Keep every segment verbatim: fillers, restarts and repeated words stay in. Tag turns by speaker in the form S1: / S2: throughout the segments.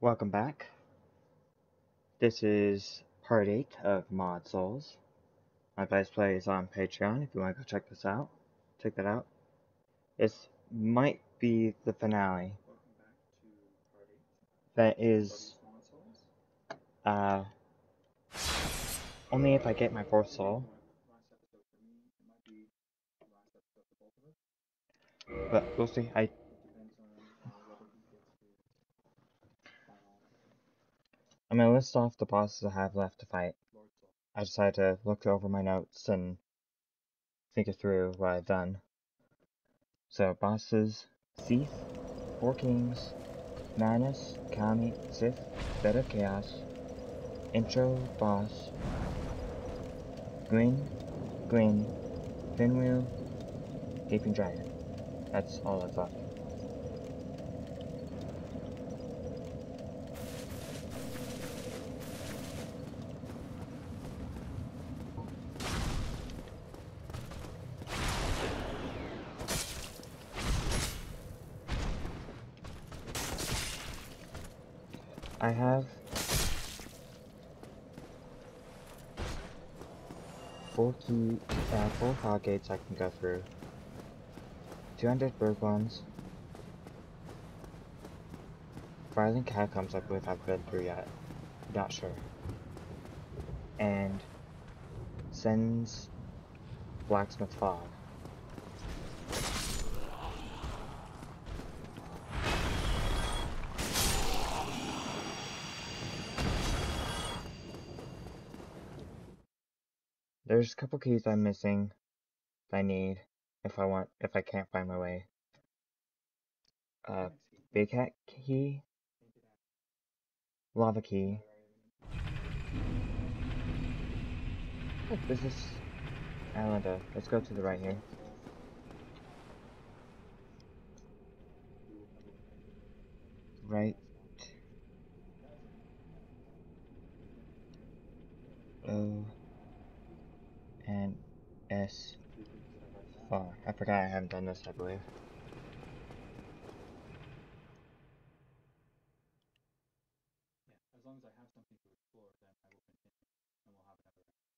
S1: Welcome back. This is part eight of Mod Souls. My Let's Play is on Patreon if you want to go check this out. Check that out. This might be the finale. That is uh only if I get my fourth soul. But we'll see. I I'm gonna list off the bosses I have left to fight. I decided to look over my notes and think it through what I've done. So bosses: Seath, Four Kings, Manus, Kami, Sith, Bed of Chaos, Intro Boss, Gwyn, Gwyn, Pinwheel, Gaping Dragon. That's all I've left. I have four key, uh, four fog gates I can go through, two hundred bird bones, Violent Catacombs I believe I've been through yet, not sure, and Sen's Blacksmith Fog. There's a couple keys I'm missing that I need if I want if I can't find my way. Uh, Big Hat key, Lava key. Oh, this is Islander. Let's go to the right here. Right. O and S far. I forgot I haven't done this, I believe.
S2: As long as I have something to explore, then I will continue, and we'll have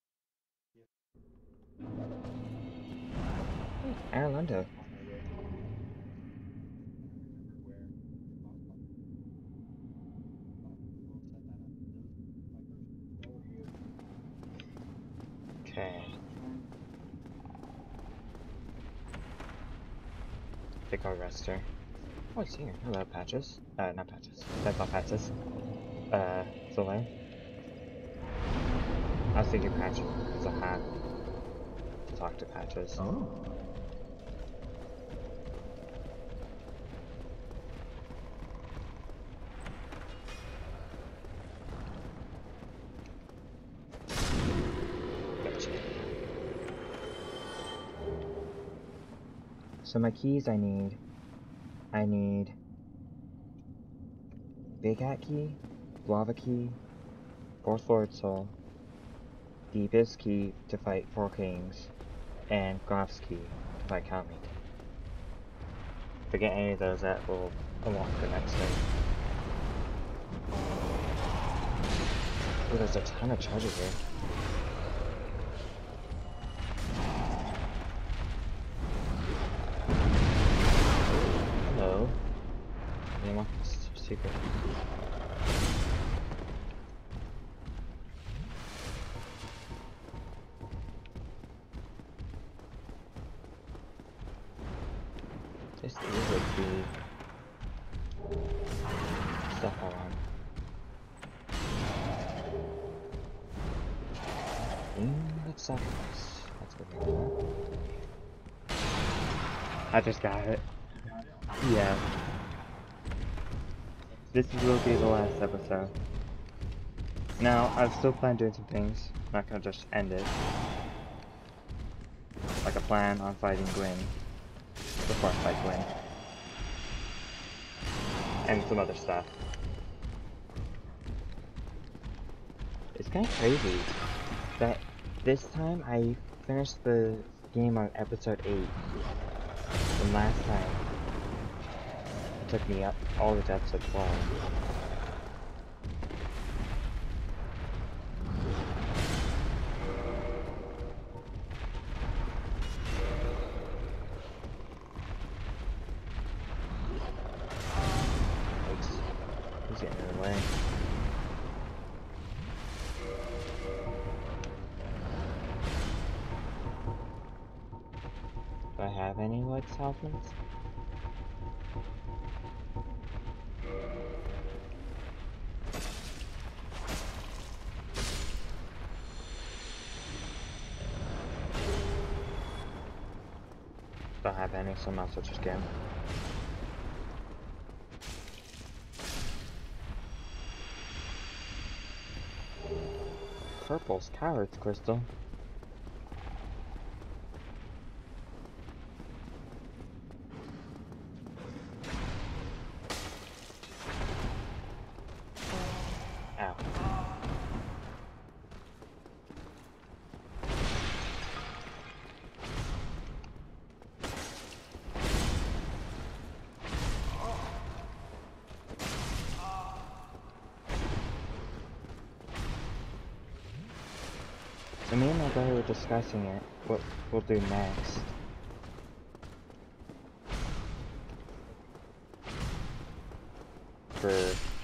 S2: another.
S1: Islander. Okay. I think I'll rest her. Oh, it's here. Hello, Patches. Uh, not Patches. That's not Patches. Uh, Soleil. I was thinking Patches because I had to talk to Patches.
S3: Oh.
S1: Gotcha. So my keys I need, I need Big Hat key, Lava key, Fourth Lord Soul, the Abyss key to fight Four Kings, and Goth's key to fight Kami. If I get any of those, that will unlock the next thing. Oh, there's a ton of treasure here. Hello. I want this secret. This is like the stuff I want. Mm, let's sacrifice. That's what we do. I just got it. Yeah. This will be the last episode. Now, I've still planned doing some things. I'm not gonna just end it. Like a plan on fighting Gwyn. Before I fight Gwyn. And some other stuff. It's kinda crazy that this time I finished the game on episode eight. And last time it took me up all the way to episode twelve. He's getting in the way. Do I have any wood salvaments? Don't have any, so I might as well just get them. Purple's coward's crystal. Ow. So me and my brother were discussing it, what we'll do next. For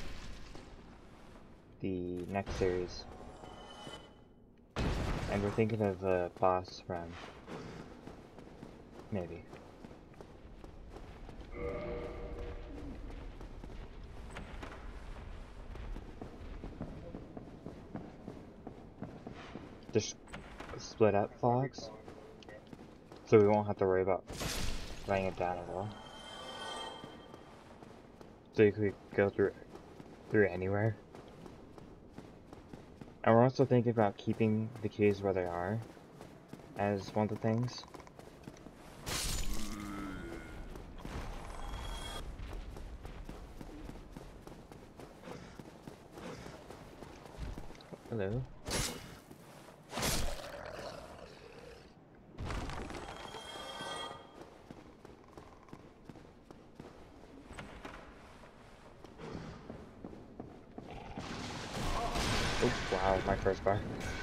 S1: the next series. And we're thinking of a boss run. Maybe. Just split up vlogs, so we won't have to worry about writing it down at all. So you could go through through anywhere. And we're also thinking about keeping the keys where they are as one of the things. Hello. Oh, wow, my first bar.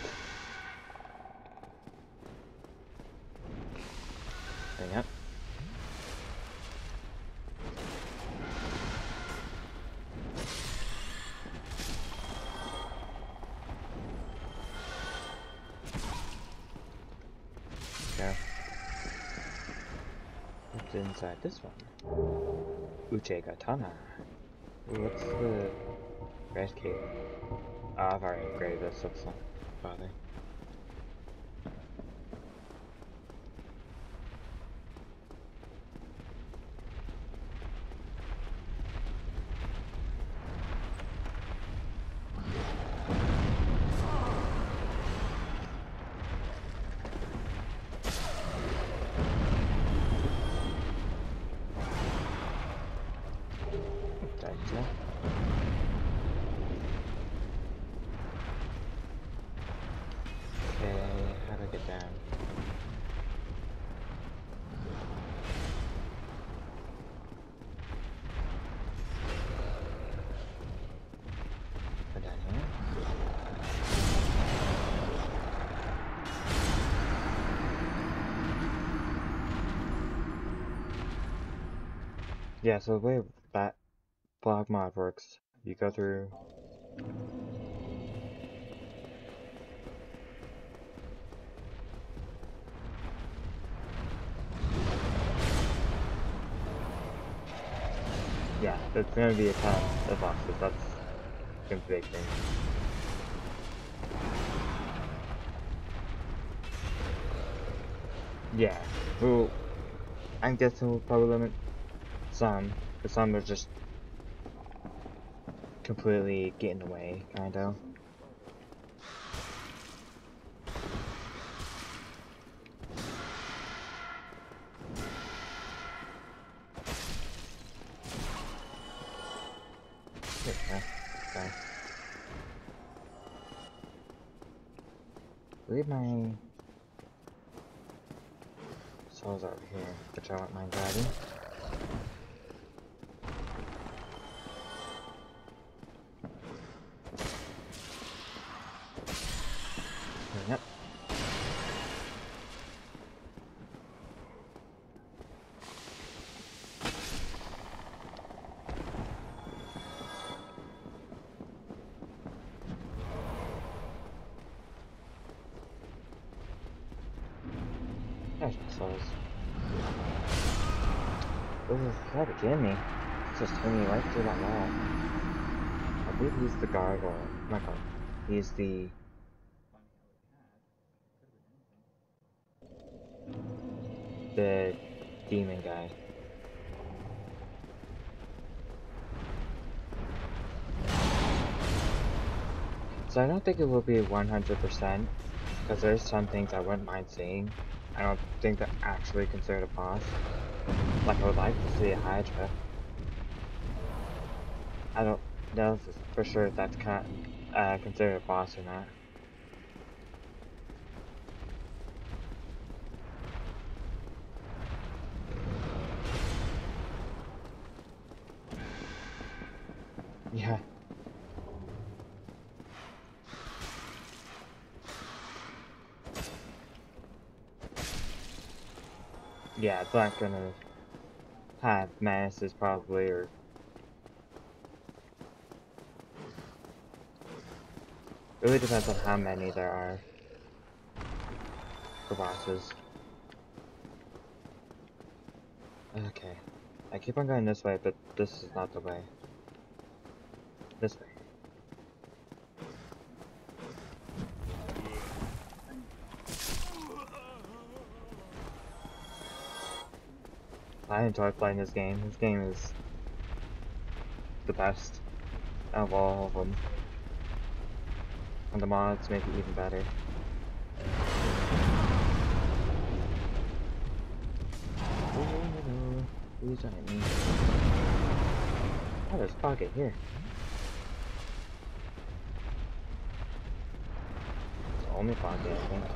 S1: Hang up. Okay. What's inside this one? Uche Katana. Ooh, what's the red key? Oh, I've already upgraded this, so it's not bothering. Gotcha. Okay, how do I get down? Go down here. Yeah, so the way that blog mod works, you go through yeah, there's gonna be a ton of bosses, that's the big thing. Yeah, well, I'm guessing we'll probably limit some, because some are just completely getting away, kind of. Yeah, okay. I believe my souls over here, which I won't mind grabbing. Yep. souls. Oh, you gotta be kidding me. It's just turning me right through that wall. I believe he's the gargoyle. Not gargoyle. He's the... the demon guy. So I don't think it will be one hundred percent, because there's some things I wouldn't mind seeing. I don't think they're actually considered a boss. Like, I would like to see a Hydra. I don't know if for sure if that's kind of, uh, considered a boss or not. Yeah. Yeah, it's not gonna have menaces probably, or... It really depends on how many there are for bosses. Okay. I keep on going this way, but this is not the way. This way. I enjoy playing this game. This game is the best of all of them. And the mods make it even better. Who's on me? Oh, there's a pocket here. It's the only pocket, I think.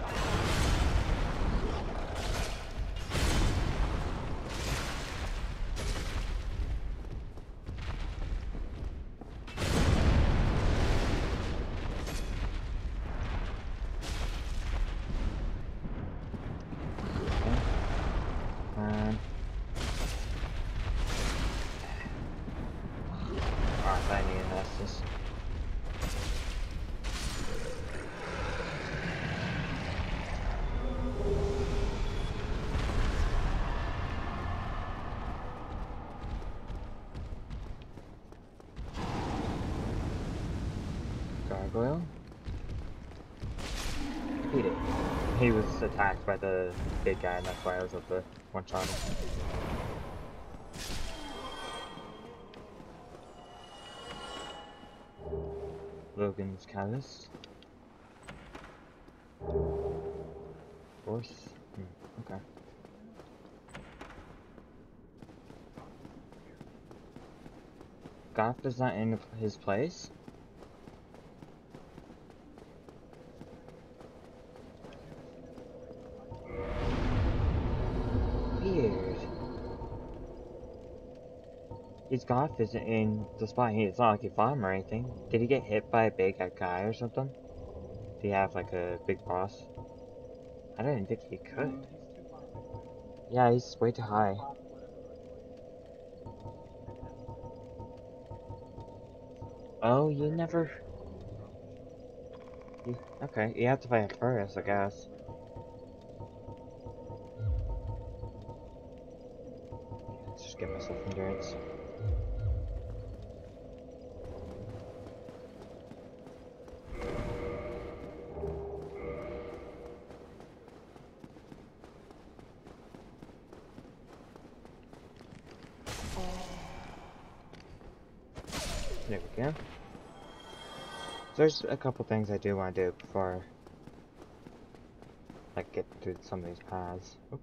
S1: Um. Alright, I need to test this. Gargoyle? He did. He was attacked by the big guy, and that's why I was at the one shot. Logan's Callus. Horse? Hmm, okay. Goth is not in his place? Weird. His Goth isn't in the spot. He, it's not like he fought him or anything. Did he get hit by a big guy or something? Did he have like a big boss? I didn't think he could. Yeah, he's way too high. Oh, you never... You... Okay, you have to fight him first, I guess. Let's just get myself endurance. There we go. So there's a couple things I do want to do before like get through some of these paths. Oop.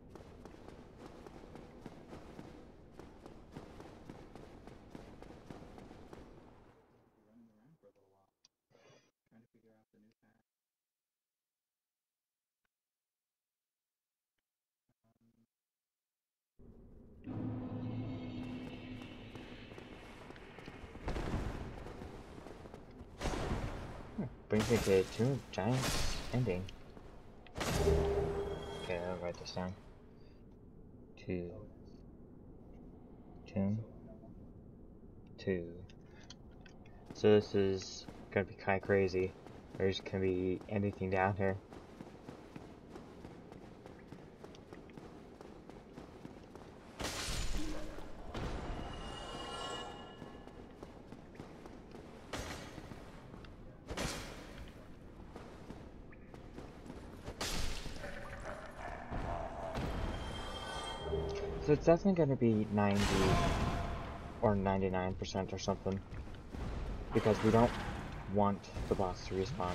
S1: Hmm, brings me to Tomb of Giants ending. Okay, I'll write this down. Two. Tomb. Two. So this is gonna be kinda crazy. There's gonna be anything down here. So it's definitely going to be ninety or ninety-nine percent or something. Because we don't want the boss to respawn.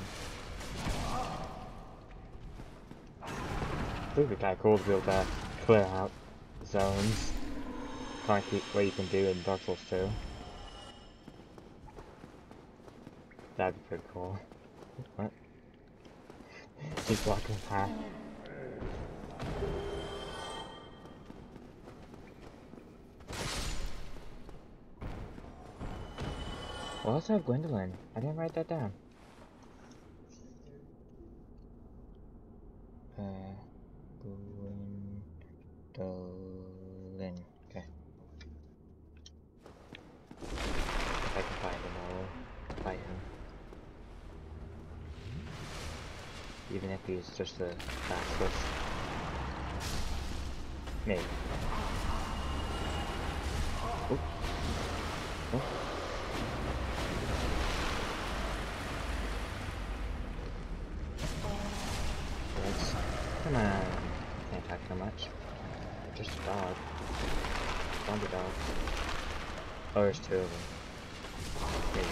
S1: It would be kind of cool to be able to clear out zones. Kind of what you can do in Dark Souls two. That'd be pretty cool. What? Just blocking the path. Well, let's have Gwendolyn. I didn't write that down. Uh, Gwendolyn. Okay. If I can find him, I'll fight him. Even if he's just the fastest. Maybe. Oh. Oh. Let's, come on. Can't attack so much. Just a dog. Zombie dog. Oh, there's two of them. Maybe.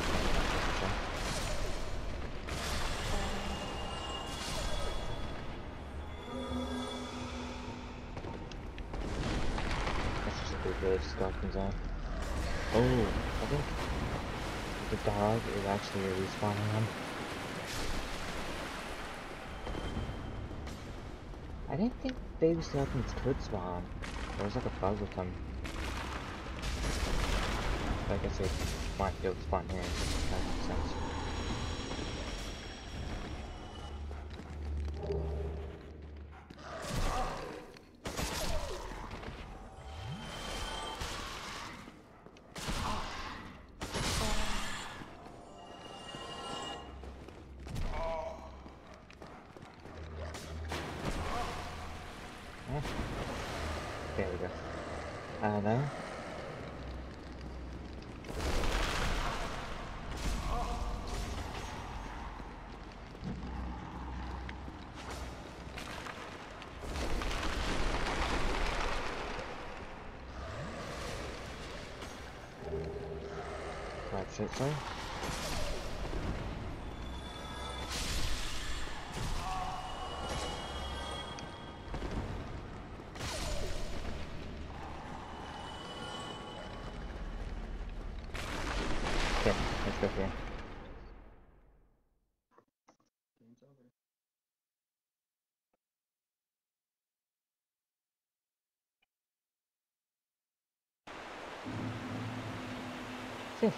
S1: The skeletons on. Oh, I think the dog is actually respawning them. I didn't think baby skeletons could spawn. There was like a bug with them. But I guess they might be able to spawn here. That makes sense. There we go. Uh, no. Grab shit, sorry. Okay, let's go here.
S2: Game's over.
S1: Fish.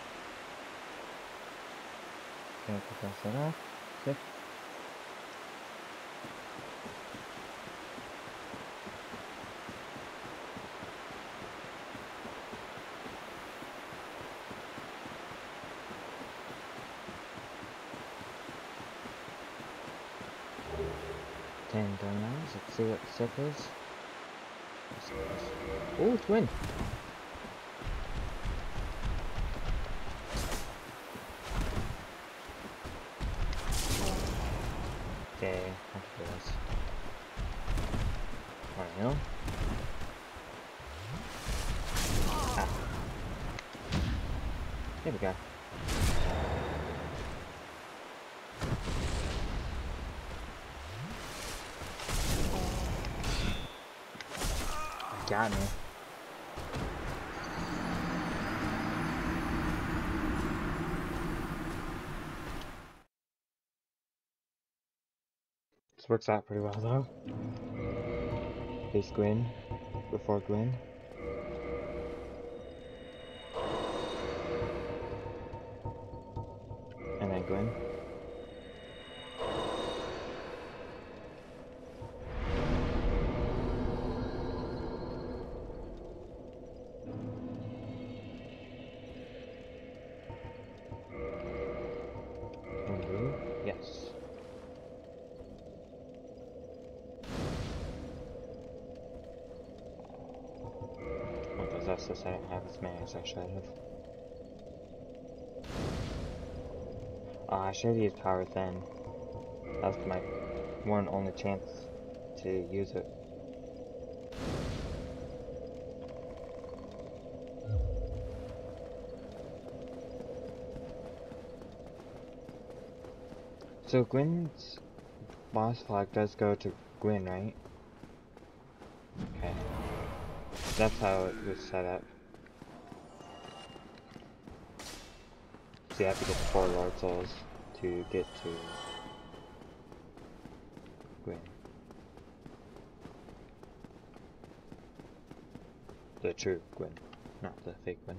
S1: Gonna pass that off. Fish. Ten donuts. Let's see what the sip is. Oh, twin. Okay, I can do this. Alright, no. Ah. There we go. Got me. This works out pretty well though. Face Gwyn before Gwyn. And then Gwyn. And you? Yes. That's this I didn't have as many as I should have. Uh, I should have used Power Thin. That was my one only chance to use it. So Gwyn's boss flag does go to Gwyn, right? Okay. That's how it was set up. So you have to get the four Lord Souls to get to Gwyn. The true Gwyn, not the fake Gwyn.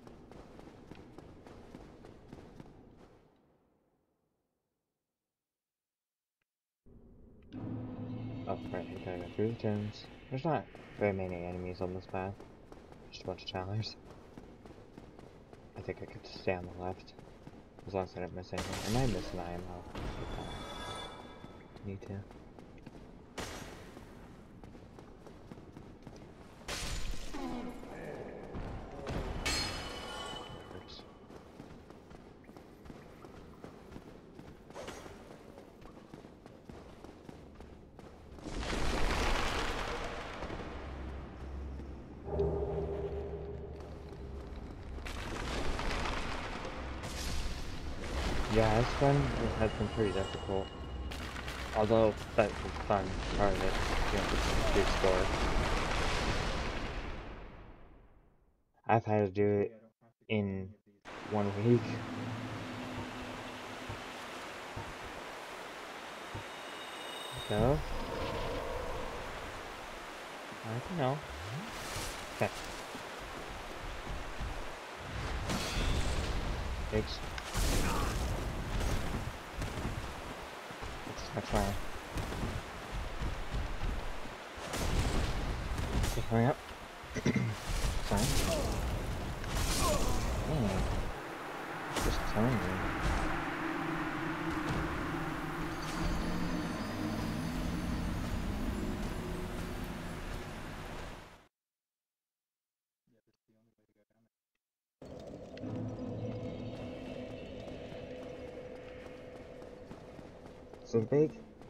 S1: Oh, right, I gotta go through the tombs. There's not very many enemies on this path. Just a bunch of challengers. I think I could stay on the left. As long as I don't miss anything. I might miss an item, I'll get that. Need to. Yeah, this one has been pretty difficult. Although, that was fun part of it, you know, to explore. I've had to do it in one week. Go. I don't know. Okay. Thanks. That's fine. Okay, hurry up. Fine. Dang. Just telling me. So big.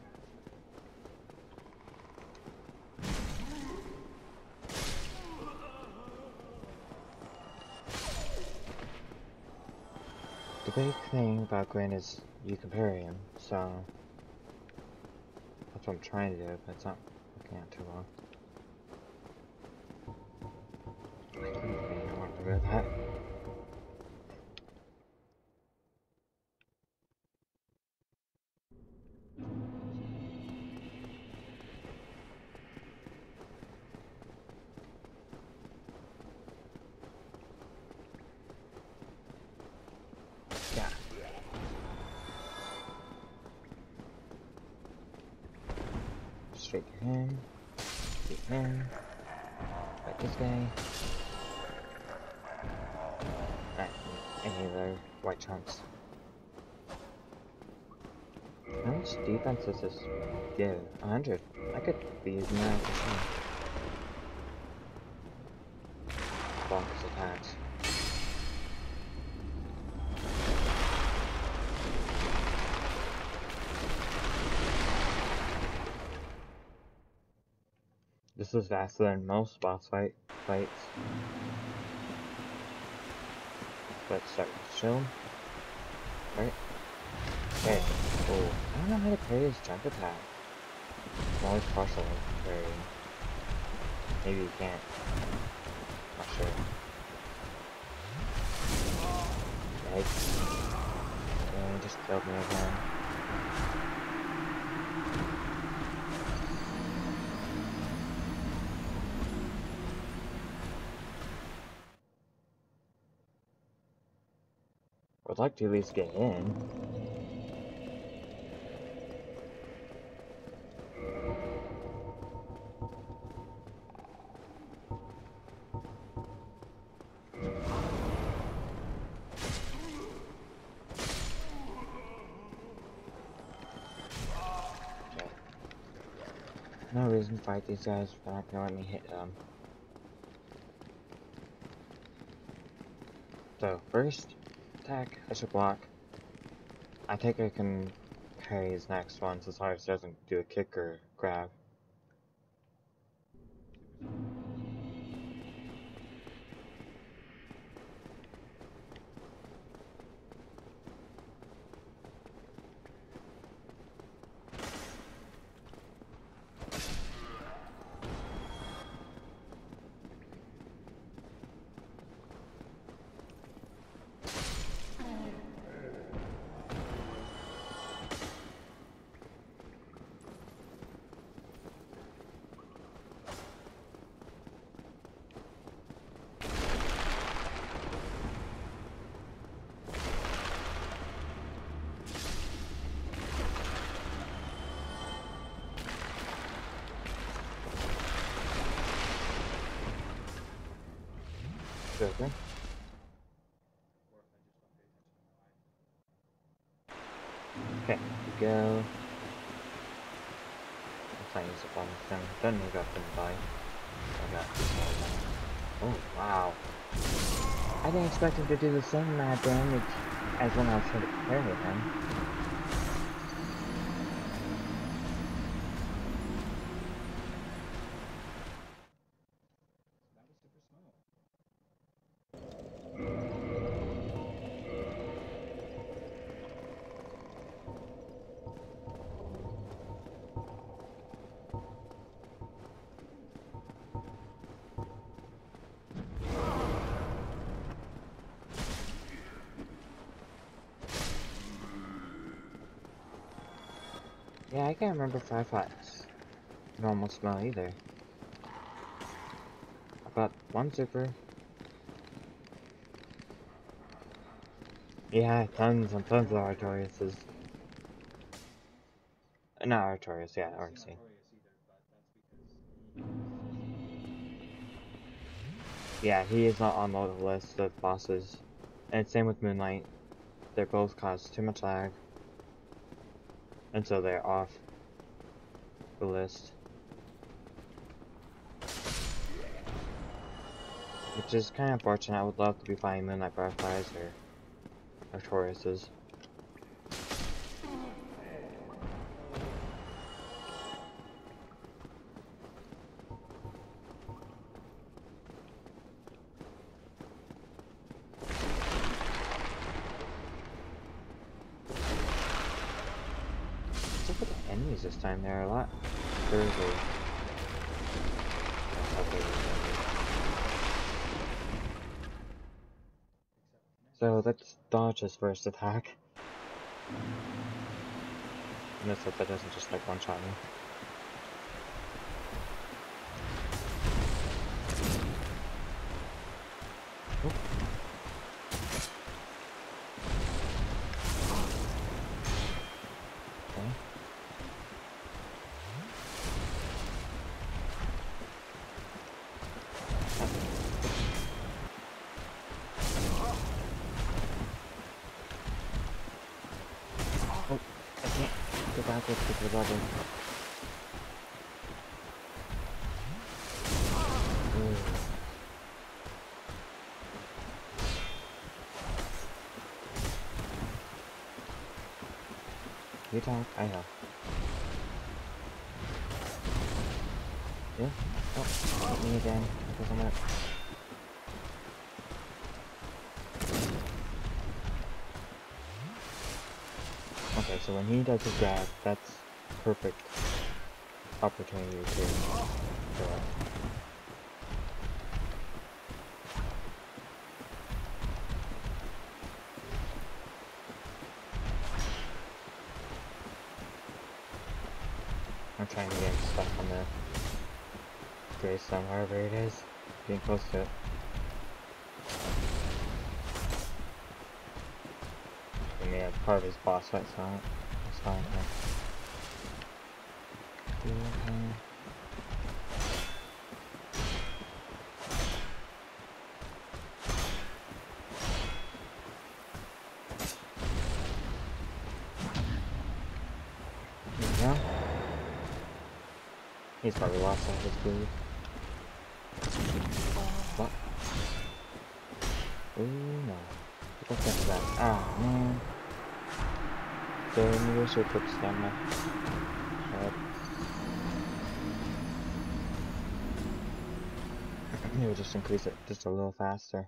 S1: The big thing about Gwyn is you can parry him, so that's what I'm trying to do, but it's not working out too well. I don't really want to do that. Yeah. Straight to him. Get him. Fight this guy. Alright, any other white chunks. How much defense does this give? A hundred. I could be using that for sure. Block his attacks. This is faster than most boss fight fights. Let's start with Shield. Right? Okay. Oh, I don't know how to parry his jump attack. I'm always partial parry. Maybe you can't. Not sure. Yikes. Yeah, he just killed me again. I'd like to at least get in. No reason to fight these guys if they're not gonna let me hit them. So, first attack, I should block. I think I can parry his next one as long as he doesn't do a kick or grab. over. Okay, we go. Let's not use the bomb thing. Don't need up and die. I got this one. Oh, wow. I didn't expect him to do the same amount of damage as when I was trying to parry him. Yeah, I can't remember if I fought normal smell either. I got one super. Yeah, tons and tons of Artoriuses. Uh, not Artorius, yeah, Arcee. Yeah, he is not on the list of bosses. And same with Moonlight. They both cause too much lag. And so they're off the list. Which is kind of unfortunate. I would love to be fighting Moonlight Butterflies or Artoriuses. Look at the enemies this time. There are a lot further. So let's dodge his first attack. And let's hope that doesn't just like one shot me. Oh. Okay. Oh, I can't go backwards because of the bubble. You talk, I have. Yeah? Oh, hit me again. Because I'm gonna... Okay, so when he does his grab, that's perfect opportunity to kill it. I'm trying to get stuck on the gravestone, wherever it is. Getting close to it. I mean, it's part of his boss fight, so it's fine. Yeah. There we go. He's probably lost all his food. What? Ooh, no. What's after that? Ah, man. So, maybe I should put stamina. Shut up. Maybe just increase it just a little faster.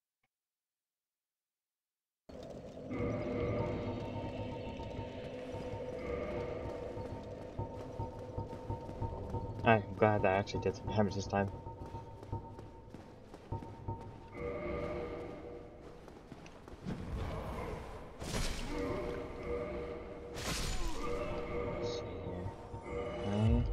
S1: I'm glad that I actually did some damage this time. Let's see here. Okay.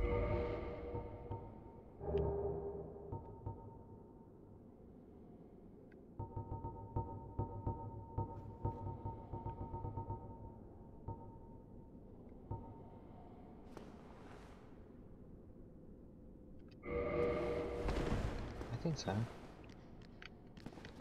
S1: I think so.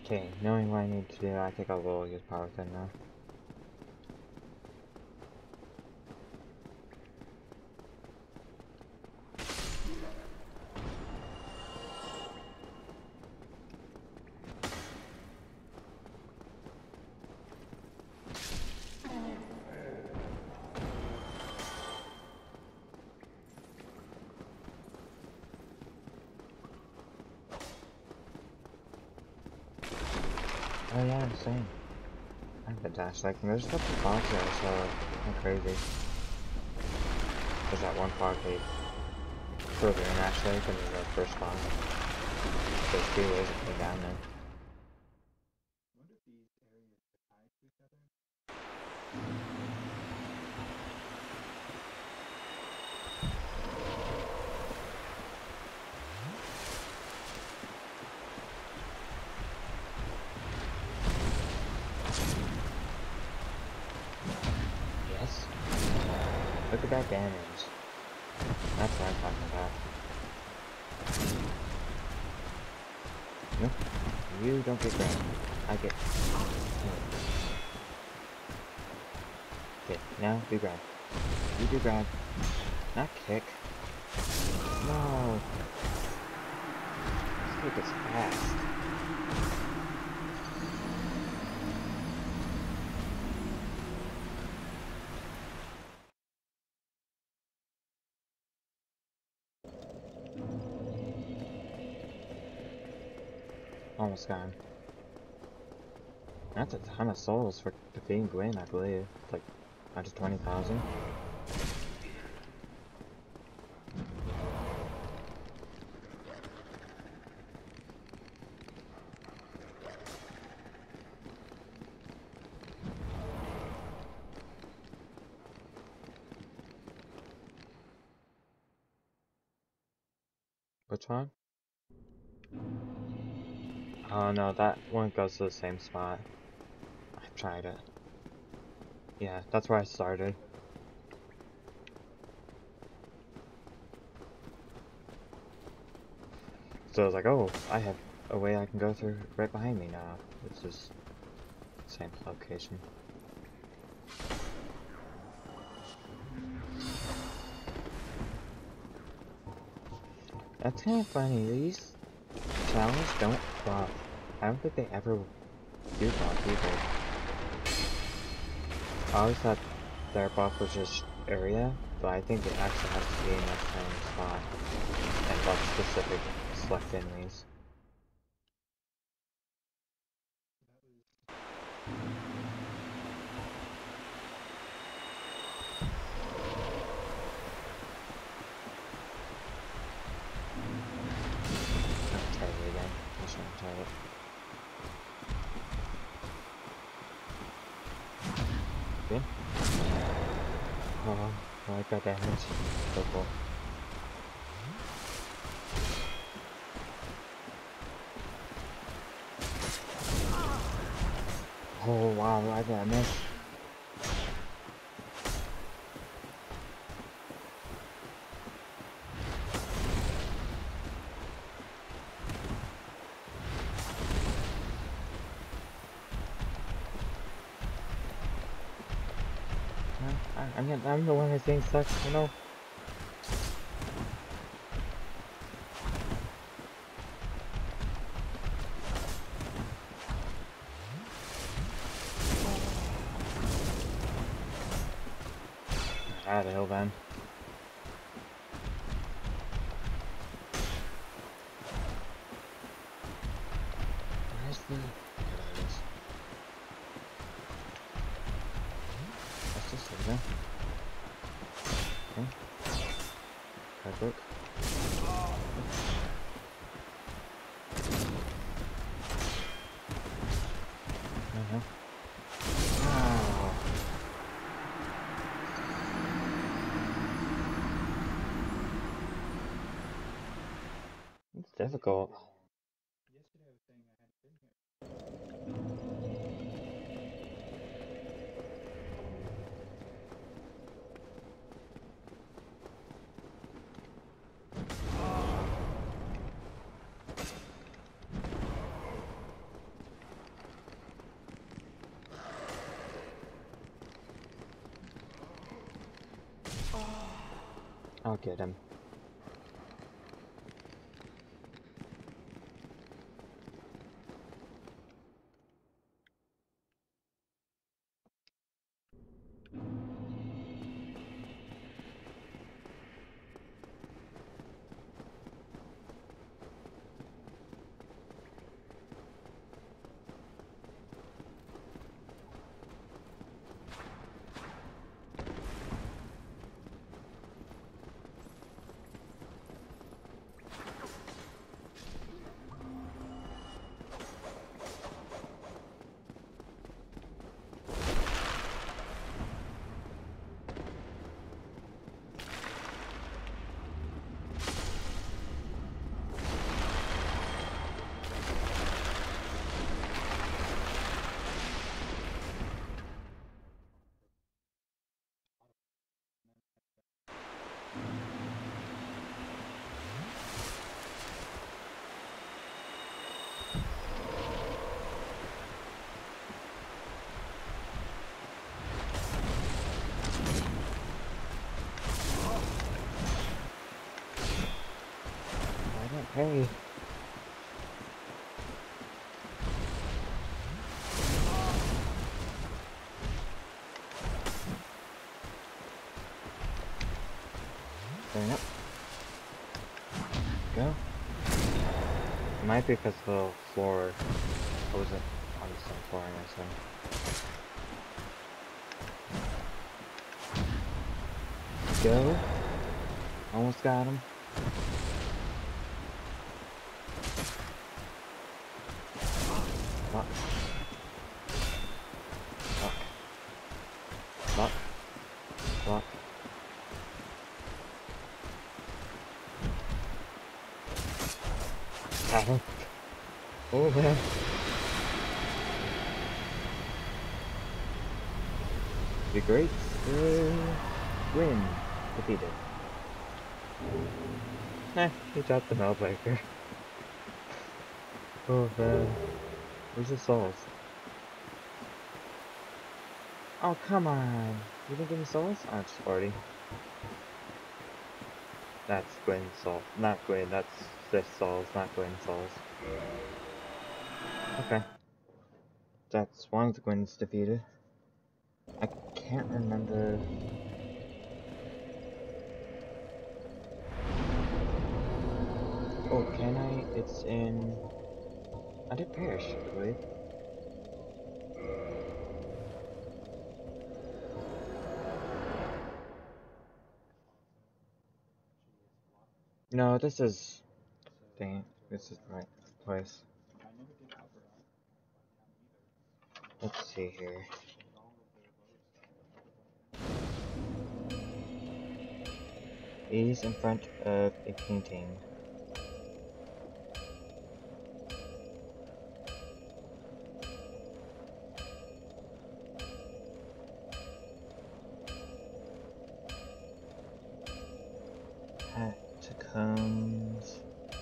S1: Okay, knowing what I need to do, I think I will use power within now. Oh yeah, I'm saying. I have a dash like there's a couple of bots there, so I'm crazy. There's that one fog cave further in actually than the first spawn. There's two ways of getting down there.
S2: I wonder if these areas are tied to each other.
S1: Yes. Look at that damage. That's what I'm talking about. Nope. You don't get grabbed. I get... Okay, now do grab. You do grab. Not kick. No. This kick is fast. Almost gone. That's a ton of souls for defeating Gwyn, I believe. It's like one hundred twenty thousand. Which one? Oh no, that one goes to the same spot. I've tried it. Yeah, that's where I started. So I was like, oh, I have a way I can go through right behind me now. It's just same location. That's kind of funny. These challenges don't buff. I don't think they ever do buff either. I always thought their buff was just area, but I think it actually has to be in that same spot and buff specific select enemies. I'll try it again. I'll try and try it. Good. Oh, I like that damage. So cool. Oh wow, I got a miss. I, I'm, I'm the one who's saying sucks, you know? Out of the hill then. Where's the... There it is. What's this thing, okay. Card book. Uh-huh. Oh. It's difficult.
S2: Yesterday I was saying I hadn't been here.
S1: I'll get him. Hey. Turn up. Go. It might be because the floor I wasn't on the same floor anyway, so. Go. Almost got him. Fuck. Fuck. Fuck. Fuck. Got him. Oh man. The great uh, win defeated. Eh, he dropped the mail breaker. Oh man. Where's the souls? Oh, come on. You didn't give me souls? Oh, it's forty. That's Gwen's soul. Not Gwen, that's this souls, not Gwen's souls. Okay. That's one of the Gwens defeated. I can't remember. Oh, can I? It's in. I did Parish, I believe. No, this is. Dang it. This is the right place. Let's see here. He's in front of a painting. Catacombs.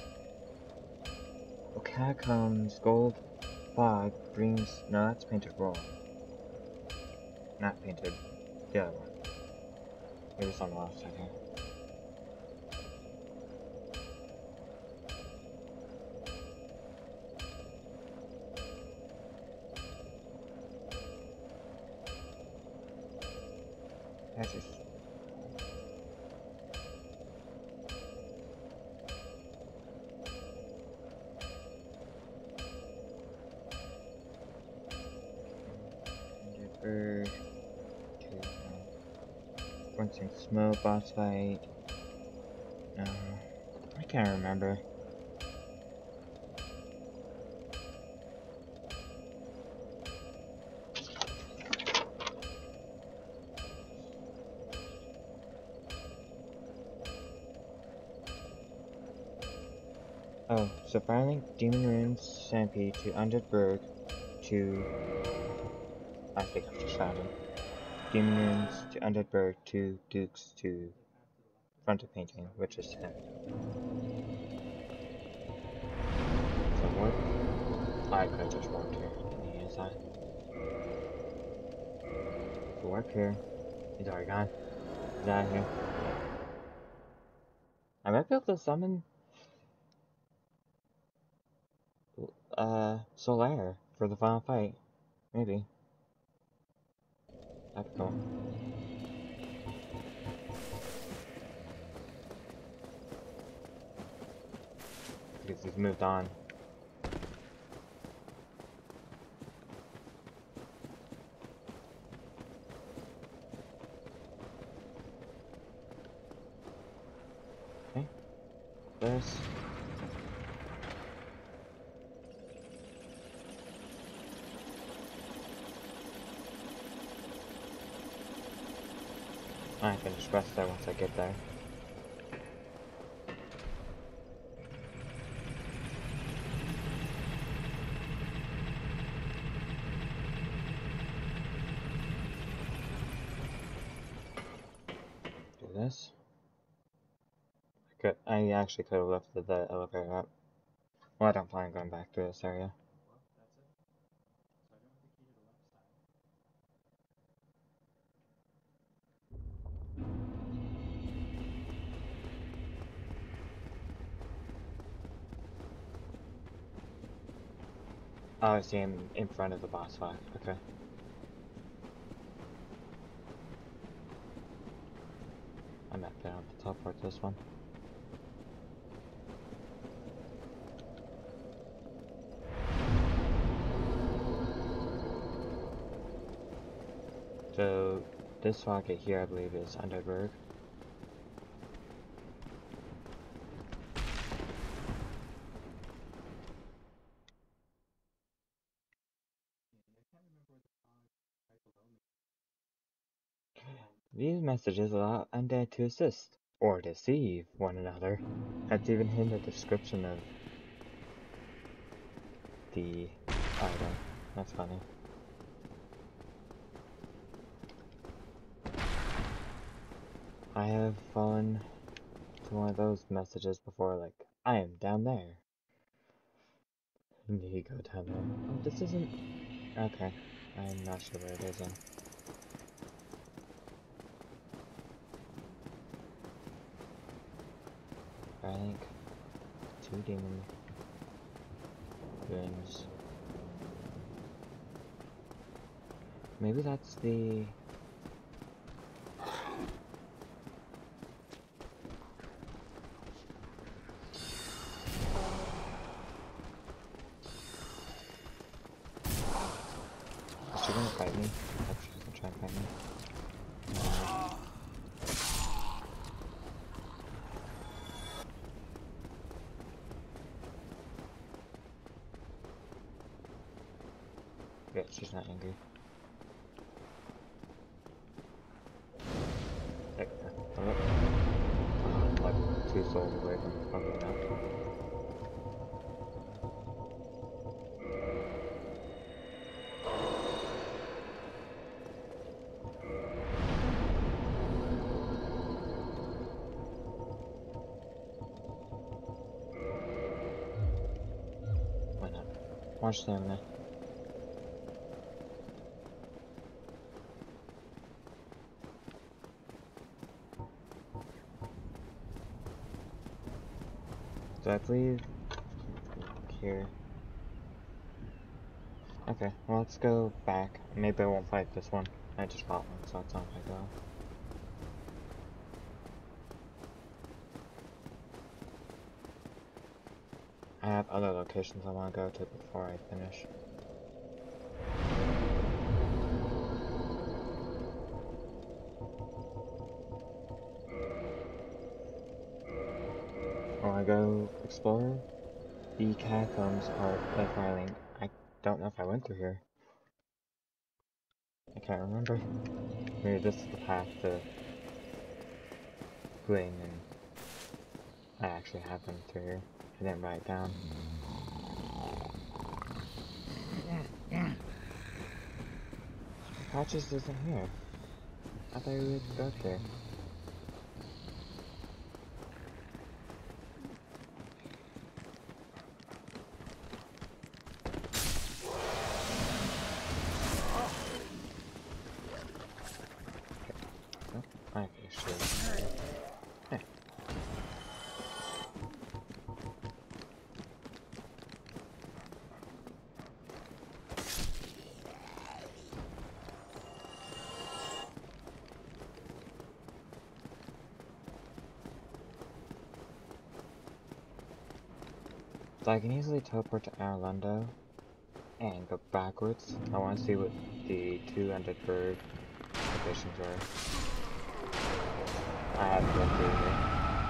S1: Oh, catacombs. Gold fog brings. No, that's painted roll. Not painted. The other one. It was on the left side here. That's just. Endeavor. Two. Once in smoke boss fight. No. I can't remember. Oh, so finally, Demon Runes, Stampede to Undead Berg to. I think I've just found him. Demon Runes to Undead Berg to Dukes to Front of Painting, which is him. So warp. I could have just warped here in the inside. So warp here. He's already gone. He's out of here. I might be able to summon uh Solaire for the final fight. Maybe. That'd be cool. Because he's moved on. Okay. This. I can just rest there once I get there. Do this. I could, I actually could have lifted the elevator up. Well, I don't plan on going back to this area.
S2: Well, that's it. So I don't have the key to the left side.
S1: Oh, I see him in front of the boss fight. Okay. I might be able to teleport this one. So, this rocket here, I believe, is Underberg.
S2: Yeah, I can't remember where the fog right below me.
S1: These messages allow undead to assist, or deceive, one another. That's even in the description of the item. That's funny. I have fallen to one of those messages before, like, I am down there. And you go down there. Oh, this isn't... Okay. I'm not sure where it is in. I think two demon rings. Maybe that's the... Is she gonna fight me? I hope she's gonna try and fight me. Uh, yeah, she's not angry. Like, uh, oh, oh, like two souls away from fucking that. Why not? Watch them now. So I believe here. Okay, well let's go back. Maybe I won't fight this one. I just bought one, so it's not my go. I have other locations I want to go to before I finish. I want to go explore the catacombs part of Firelink. I don't know if I went through here. I can't remember. Maybe this is the path to Gling, and I actually have been through here. I didn't write it down. Patches isn't here. I thought we would go here. Okay, sure. Hey. So I can easily teleport to Arlando and go backwards. I want to see what the two-ended bird conditions are. I have to look through here.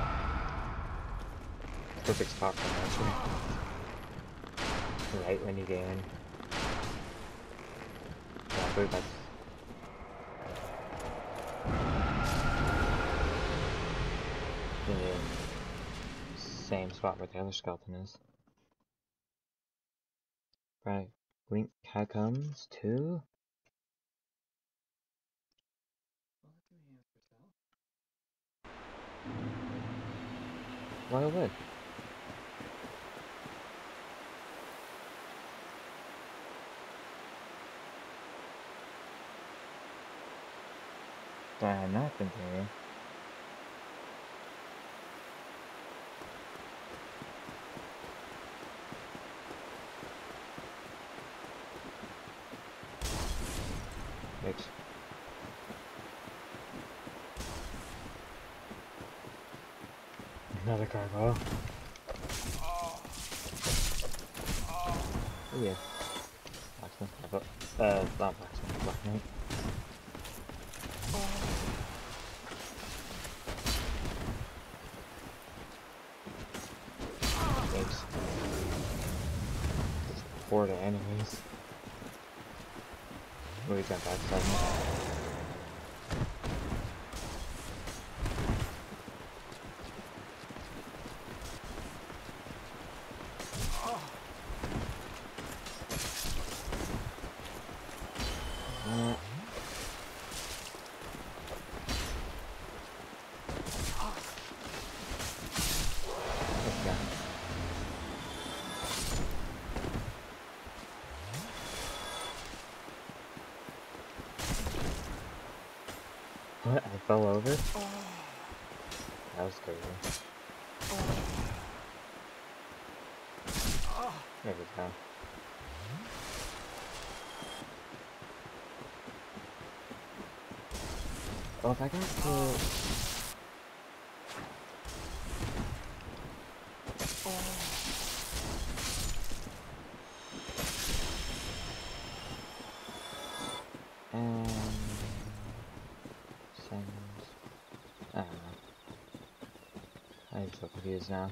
S1: Perfect spot for that. Right when you get in. Yeah, I believe that's the same spot where the other skeleton is. Right. Blink catacombs too? Why would? Do I have nothing here? Thanks. Another cargo. Oh yeah. Blacksmith. I thought. Uh, not blacksmith. Black knight. Thanks. Just horde of enemies. We jump outside. What? I fell over? That was crazy. There we go. Well, if I got to... Um... Send... I don't know. I'm so confused now.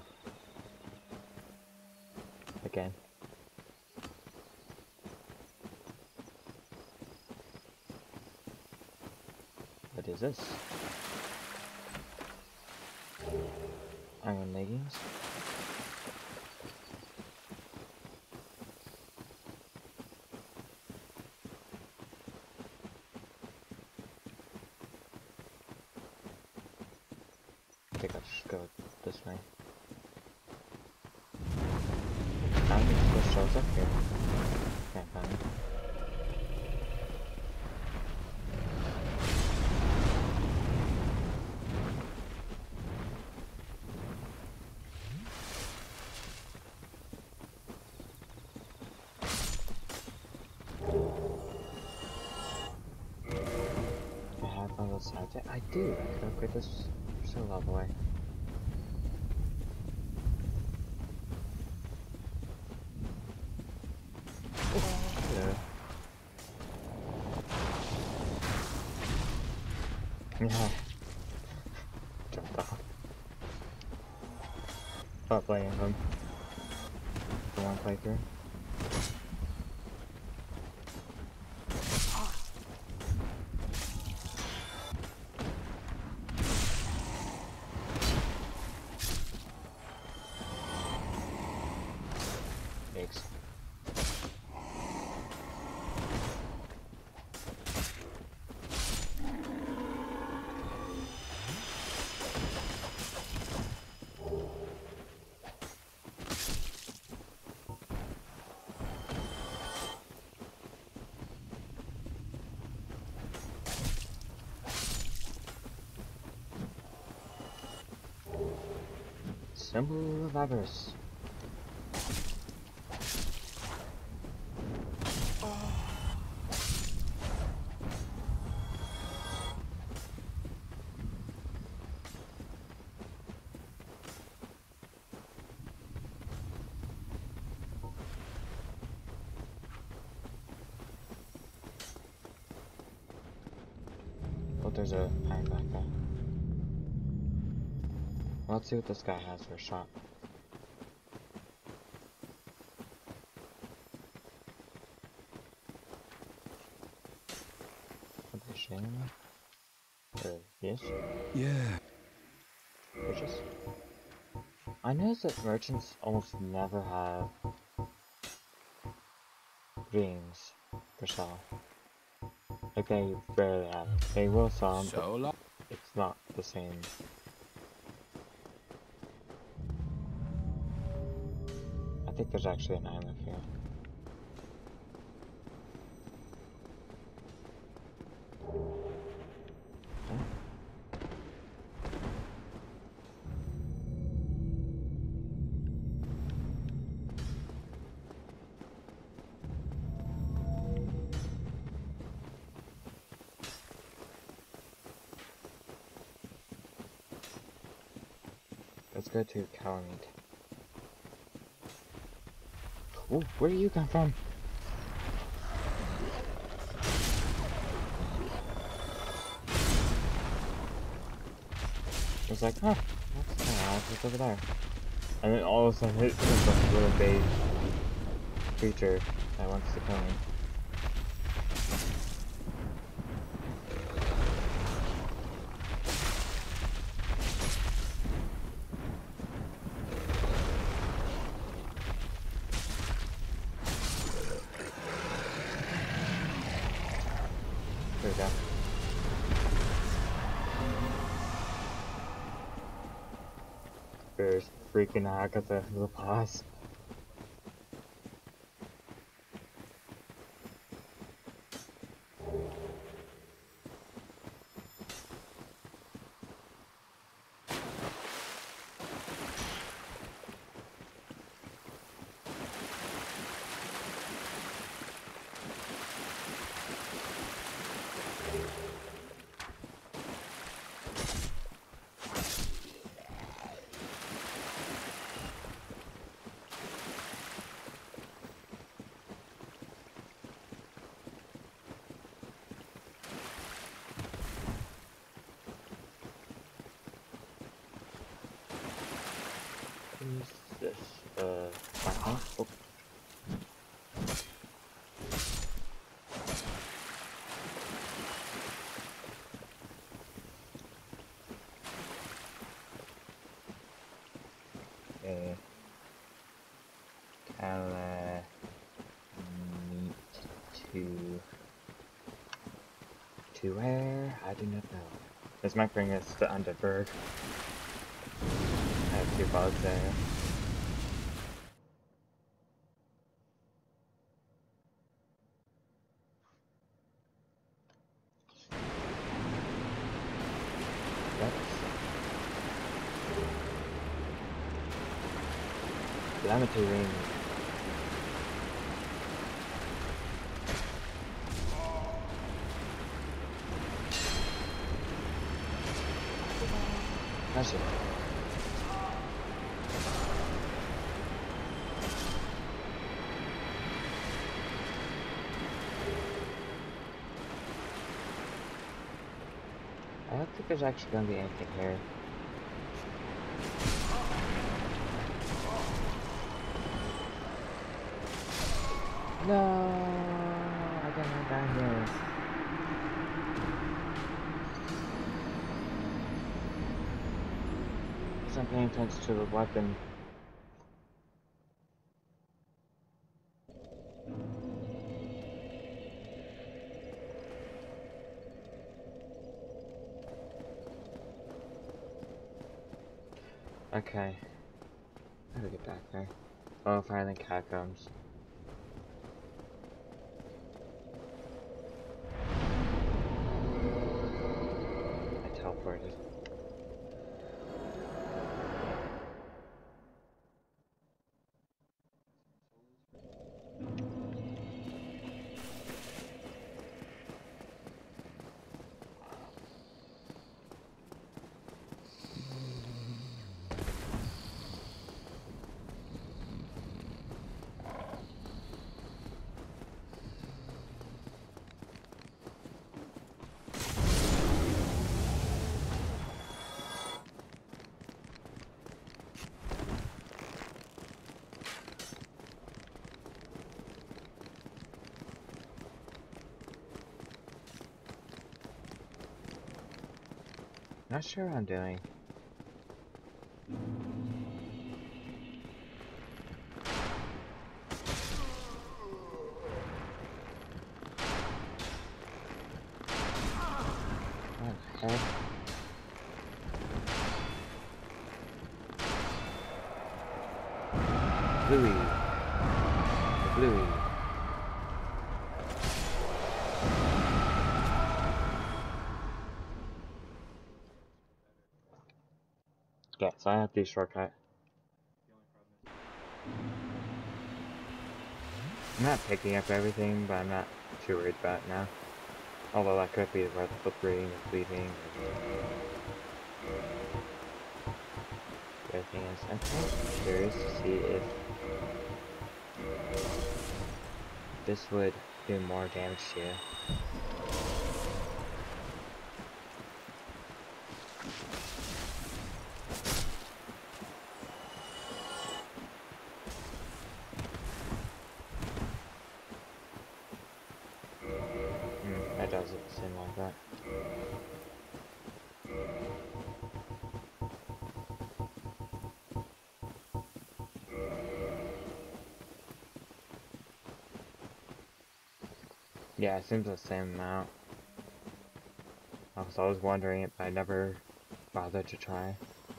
S1: Again. What is this? Iron leggings? I think I'll just go this way. How many stuff shows up here? Can't find it. I have on the side. I do. I could upgrade this so all the way. Hello. Yeah. Jumped off. Stop playing them. For one playthrough. Thanks. Symbol of avarice. there's a iron back there. Well, let's see what this guy has for a shot. Are they shame? Or yes?
S3: Yeah.
S1: Purchase? I noticed that merchants almost never have rings for sale. Like they rarely have it. They will sell them, but
S3: So long.
S1: it's not the same. I think there's actually an island here. Huh? Let's go to Kkolyan. Oh, where do you come from? I was like, huh, that's kind of odd, what's over there? And then all of a sudden, it's just a little beige creature that wants to kill me. There we go. There's freaking out at the, the boss. What is this? Uh, my house? Oh. Okay. I'll, uh, need to... To where? I do not know. This might bring us to Underberg. I have two bugs there. Calamity ring. That's it. I don't think there's actually gonna be anything here. No, I got my down here. Because I'm paying attention to the weapon. Okay. How do we get back there? Oh, fire the catacombs. I teleported. Not sure what I'm doing. What the heck? Bluey. Bluey. Yeah, so I have to shortcut. I'm not picking up everything, but I'm not too worried about it now. Although that could be where the flippering or bleeding. The other thing is, I'm kind of curious to see if this would do more damage to you. Hmm, that doesn't seem like that. Yeah, it seems the same amount. I was always wondering it, but I never bothered to try.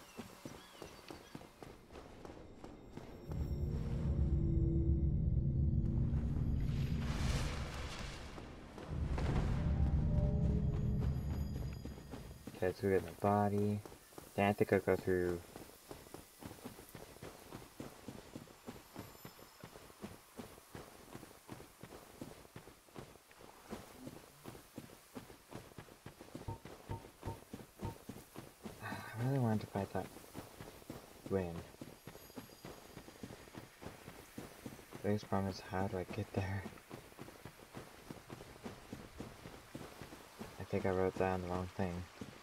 S1: Okay, let's go get the body. Then I think I'll go through. I really wanted to fight that wind. The biggest problem is, how do I get there? I think I wrote down the wrong thing.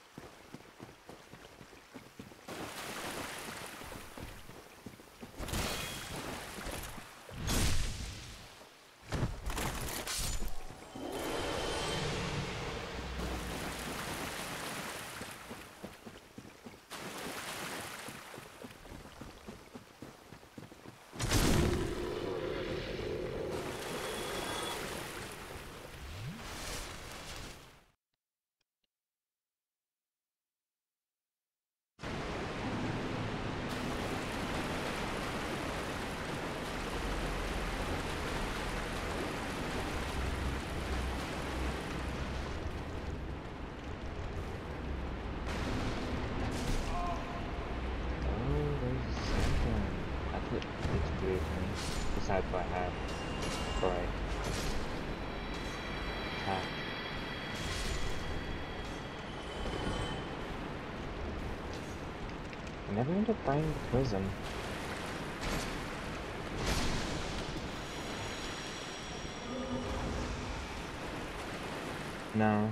S1: Besides what I have before I attack. I never end up finding the prison. No.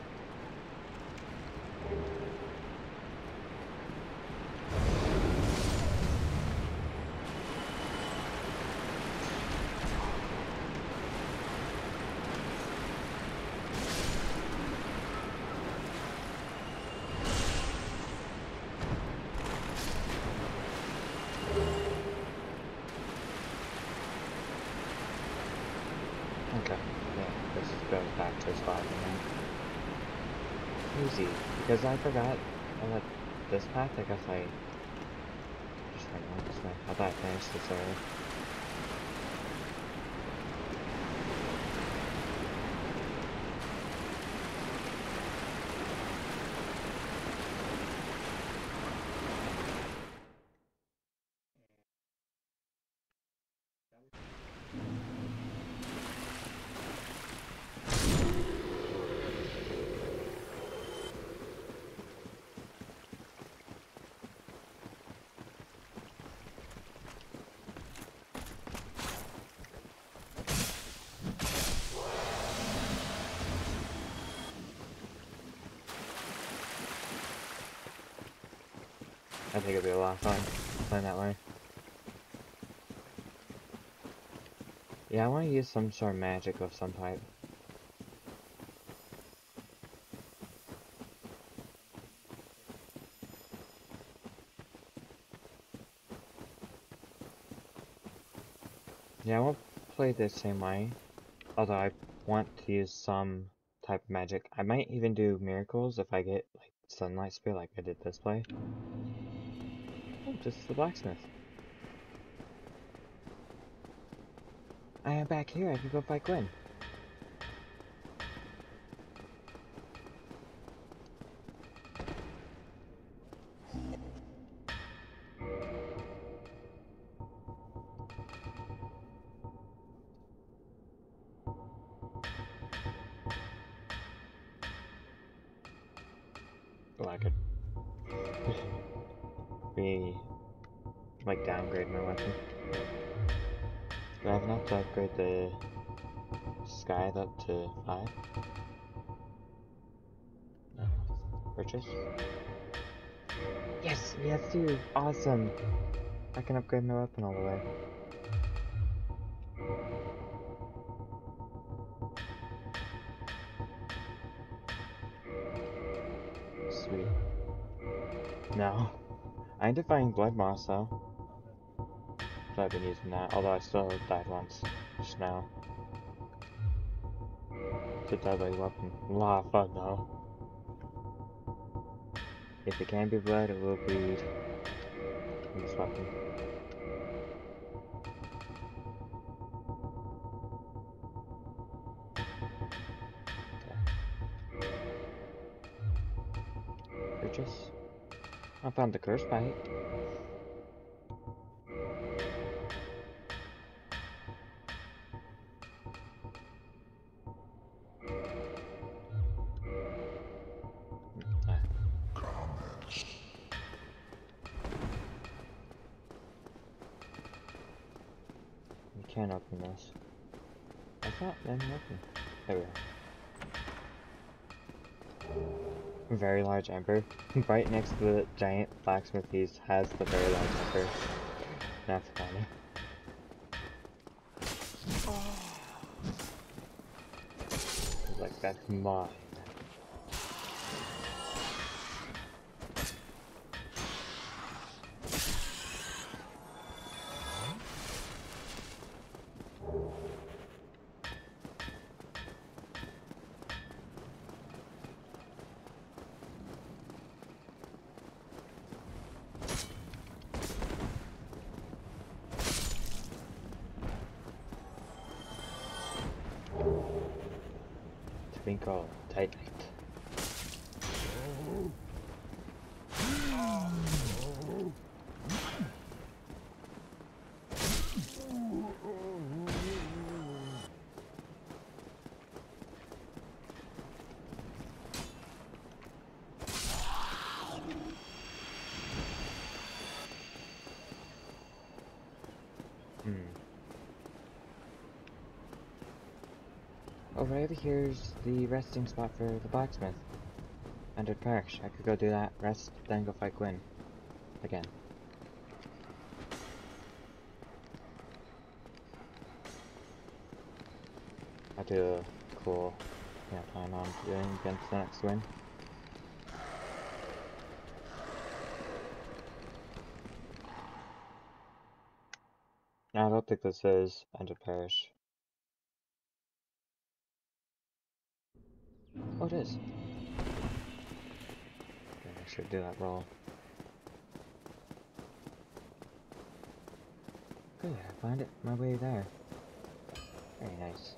S1: Okay, yeah, this goes back to spot again. Easy, because I forgot I let this path, I guess I just went on this way. I thought I finished this early. I think it'll be a lot of fun playing that way. Yeah, I want to use some sort of magic of some type. play the same way, although I want to use some type of magic. I might even do miracles if I get like sunlight spear like I did this play. Oh, just the blacksmith. I am back here, I can go fight Gwen. Oh, I could be like downgrade my weapon. Do I have enough to upgrade the scythe up to five? No. Purchase? Yes, yes dude, awesome! I can upgrade my weapon all the way. Sweet. No. I need to find blood moss though. So I've been using that, although I still died once just now. It's a deadly weapon. A lot of fun though. If it can be blood, it will bleed in this weapon. Okay. Purchase. I found the curse bite. We can't open this. I thought then open. There we go. Very large ember. Right next to the giant blacksmith he has the very large ember. That's funny. He's like, that's mine. Twinkle, tight light. Hmm. Over over here's the resting spot for the blacksmith. Under parish. I could go do that, rest, then go fight Gwyn. Again. I do a cool thing I plan on doing against the next Gwyn. No, I don't think this is Under Parish. Oh, it is. Okay, I should do that roll. Good, I find it my way there. Very nice.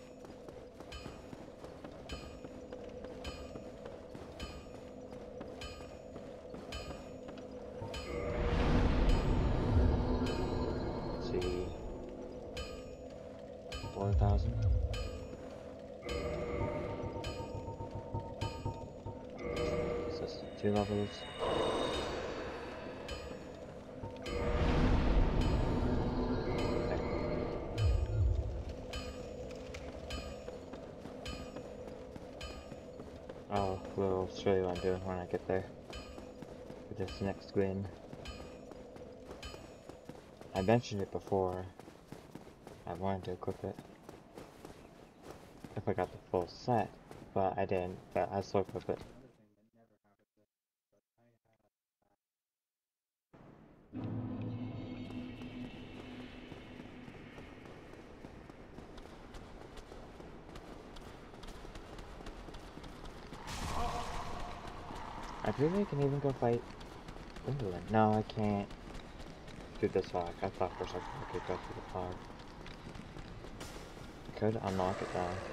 S1: Let's see. Four thousand. Is this two levels? Oh, we'll show you what I'm doing when I get there. For this next win. I mentioned it before. I wanted to equip it. If I got the full set, but I didn't, but I still equip it. I believe I can even go fight Byrlul. No, I can't do this fog. I thought for a second I could go through the fog. Could unlock it though.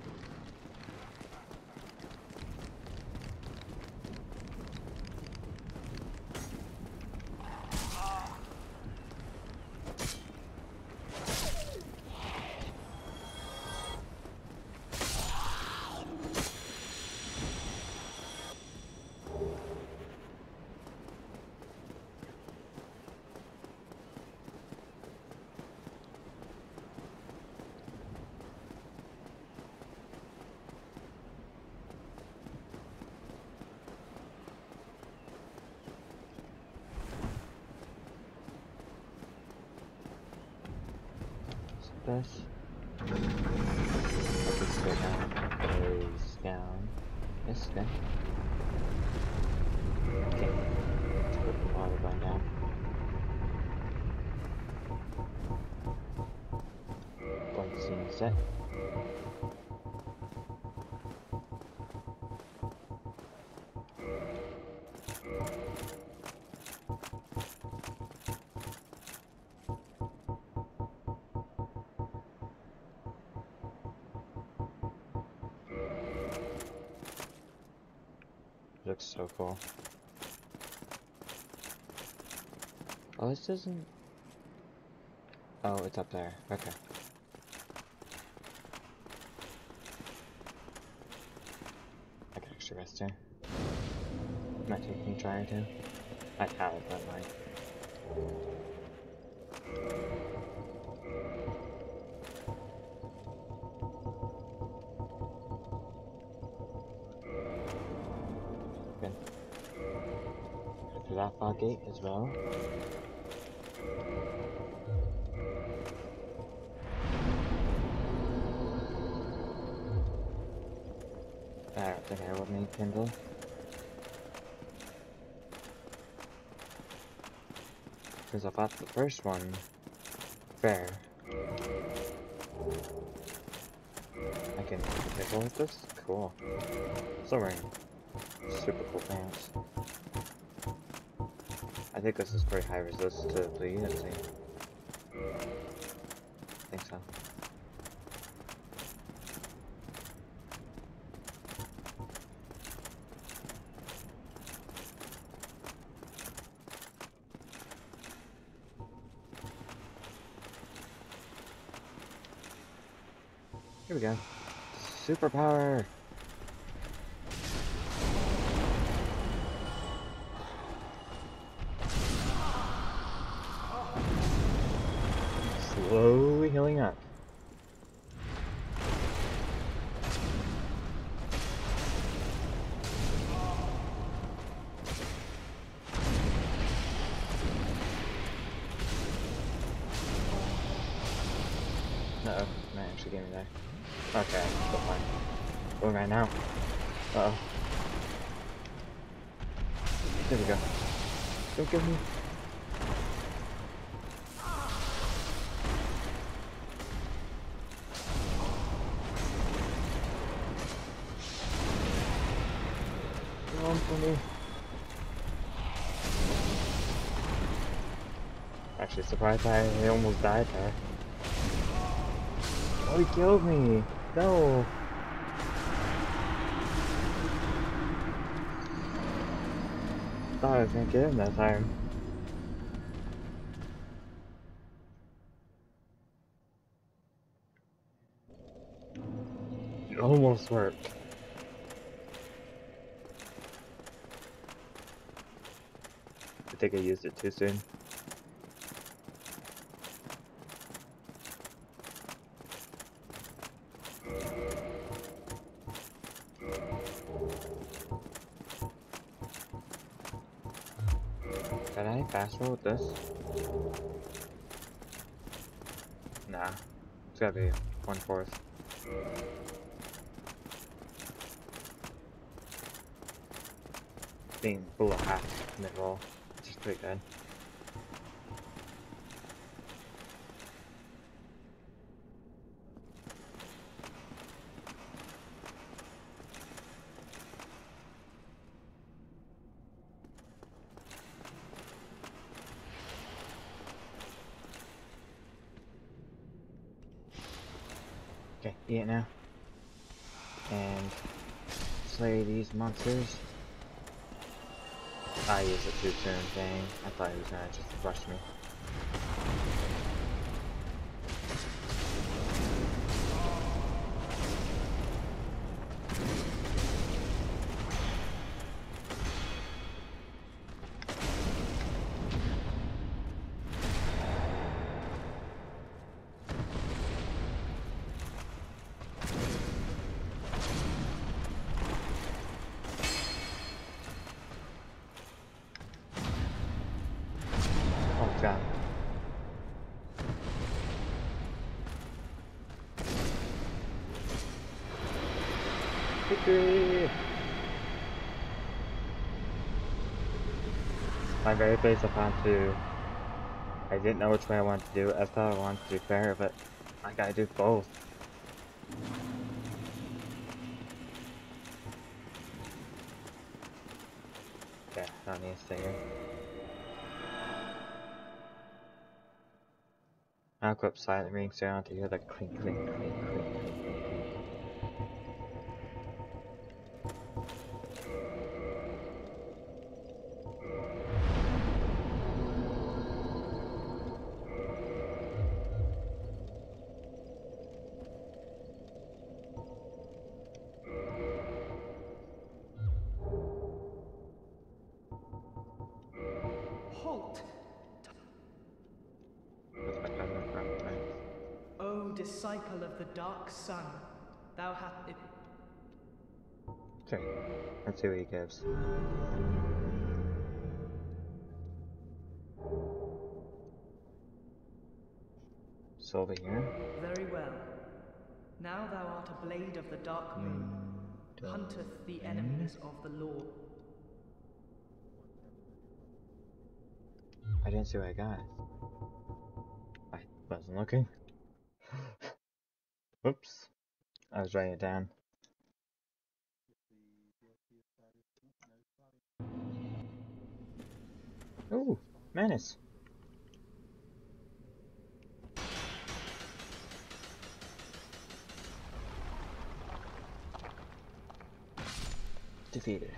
S1: This. Let's go down. Is down. Yes, okay. Okay. Let's put the water going down. One scene set. Looks so cool. Oh, this isn't... Oh, it's up there. Okay. I can actually rest here. Might take me try to. I have, but like... Good. Go through that fog gate as well. I don't think I would need Kindle. Because I thought the first one fair. I can pickle with this? Cool. Still wearing super cool pants. I think this is pretty high resist to bleed, let's see. I think so. Here we go. Superpower! Slowly healing up. Uh-oh, might actually get me there. Okay, still fine. Going right now. Uh-oh. There we go. Don't give me... Run for me. Actually surprised I almost died there. Oh, he killed me! No! Thought I was gonna get him that time. It almost worked. I think I used it too soon. Can I fast roll with this? Nah. It's gotta be one fourth. Being below half mid roll, which is pretty good. Okay, eat it now. And slay these monsters. I used it too soon, dang. I thought he was gonna just rush me. God. Victory! My very basic plan to. I didn't know which way I wanted to do it. I thought I wanted to do fair, but I gotta do both. Okay, I don't need to stay here. I'll equip silent ring so I don't have to hear the clink, clink, clink, clink, clink, clink, clink.
S3: Halt!
S1: That's my cousin from France.
S3: O disciple of the dark sun, thou hast it.
S1: Okay, let's see what he gives. So over here.
S3: Very well. Now thou art a blade of the dark moon,
S1: Mm,
S3: hunteth the
S1: mm.
S3: enemies of the law.
S1: I didn't see what I got. I wasn't looking. Oops. I was writing it down. Ooh, Menace. Defeated.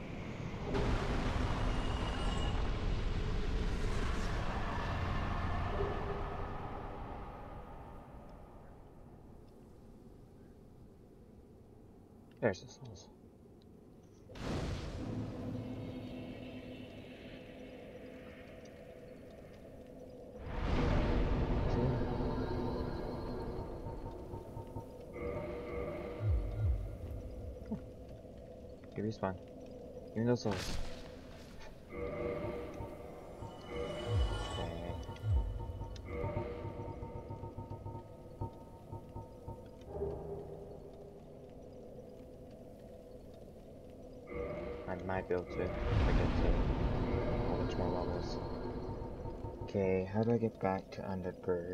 S1: There's the souls. You respawn. Give me those souls. Okay. I might be able to if I get to a whole bunch more levels. Okay, how do I get back to Underberg?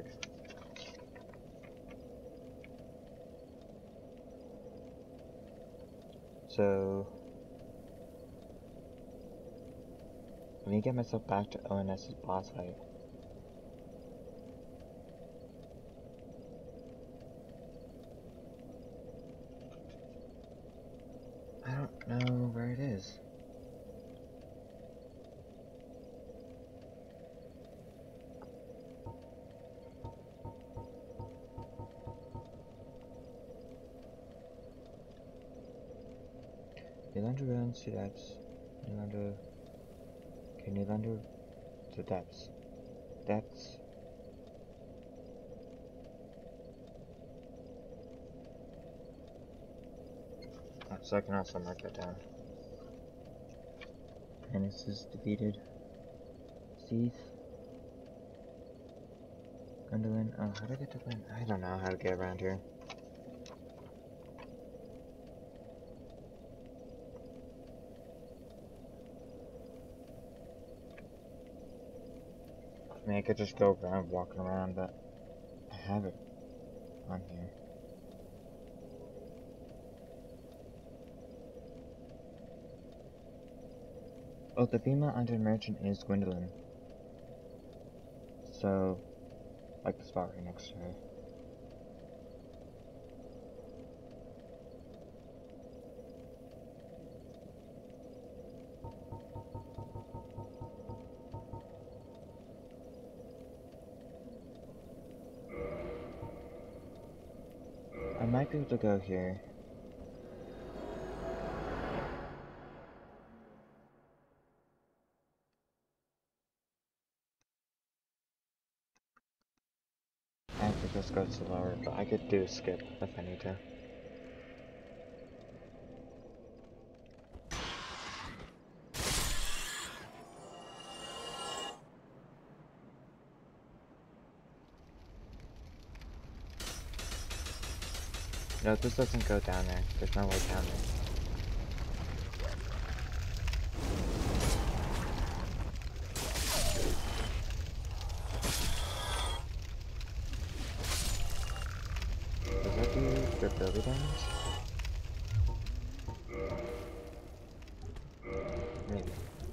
S1: So I need to get myself back to O N S's boss fight. I don't know where it is. Nylander runs to depths. Nylander. Okay, Nylander to depths. Depths. Oh, so I can also mark that down. Menace is defeated. Seath. Gundolin. Oh, how do I get to Glen? I don't know how to get around here. I mean, I could just go around walking around, but I have it on here. Oh, the female undead merchant is Gwendolyn. So, like the spot right next to her. I might be able to go here. I have to just go slower, but I could do a skip if I need to. No, this doesn't go down there. There's no way down there. Does that do durability damage? Maybe.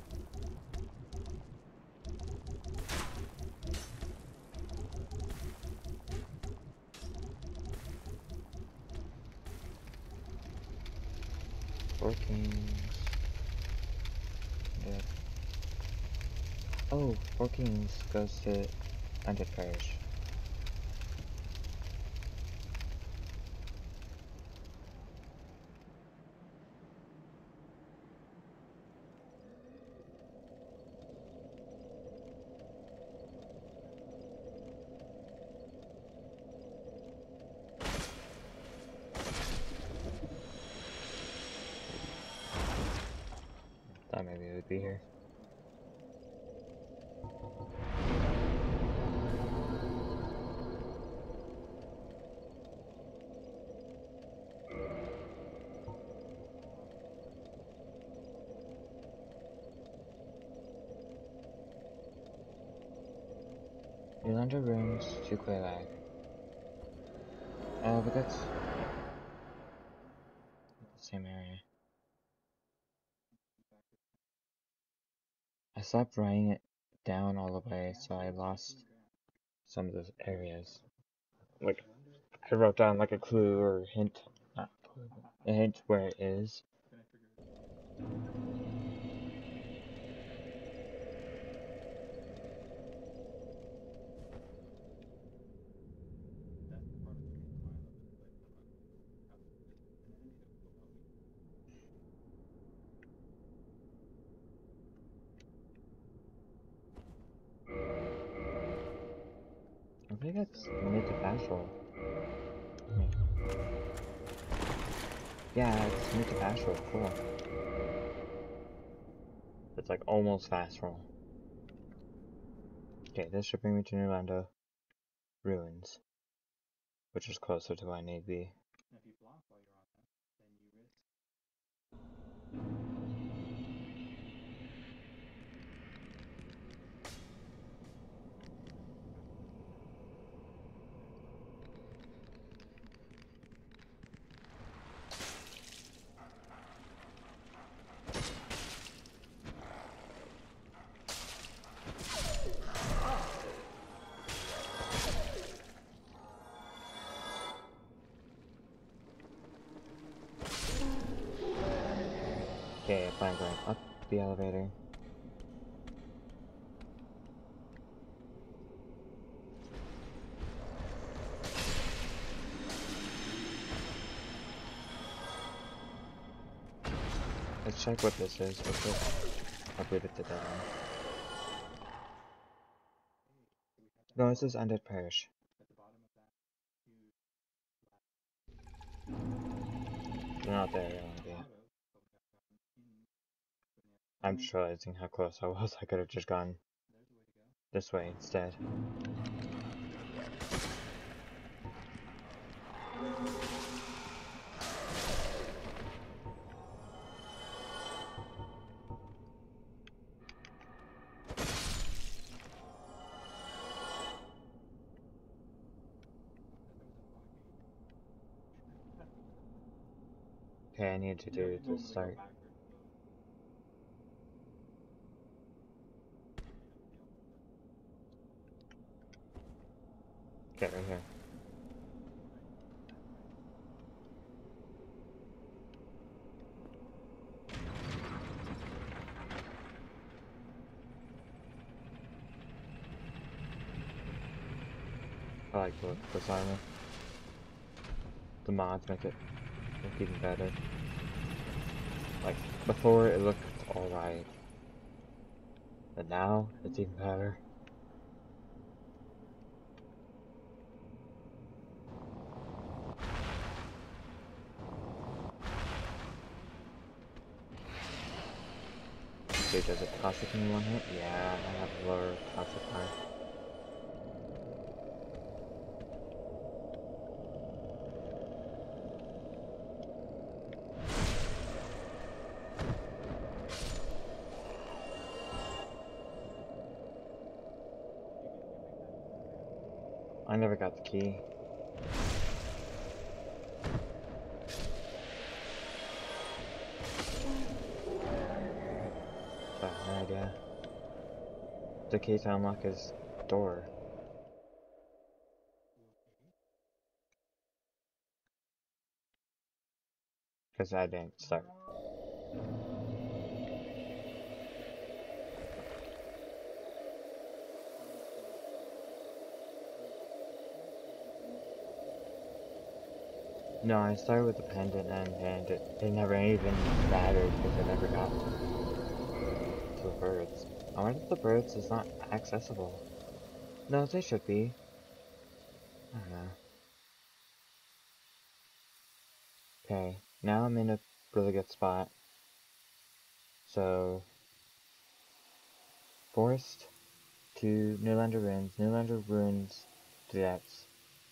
S1: Four kings. Yeah. Oh, four kings goes to Undead Parish. Thought maybe it would be here. Yolanda rooms to Quaylag. Oh, but that's the same area. I stopped writing it down all the way, so I lost some of those areas. Like, I wrote down like a clue or hint, not clue, a hint where it is. I think that's mid to fast roll. Yeah, it's mid to fast roll, cool. It's like almost fast roll. Okay, this should bring me to New Lando Ruins, which is closer to where I need to be.
S2: And if you block while you're on that, then you risk.
S1: Okay, I plan going up the elevator. Let's check what this is. What's it? I believe it's the dead one. No, this is Undead Parish.
S2: At the bottom of that, you
S1: They're not there, I want to be. I'm just realizing how close I was. I could have just gone this way instead. Okay, I need to do it to start. Get right here. I like the, this armor. the mods make it look even better. Like, before it looked alright, but now it's even better. Okay, does it cost it in one hit? Yeah, I have a lower cost of fire. I never got the key. So I have no idea. The key to unlock his door. Because I didn't start. No, I started with the pendant and, and it, it never even mattered because I never got to the birds. I wonder if the birds is not accessible. No, they should be. I don't know. Okay, now I'm in a really good spot. So, Forest to Newlander Ruins, Newlander Ruins to depths.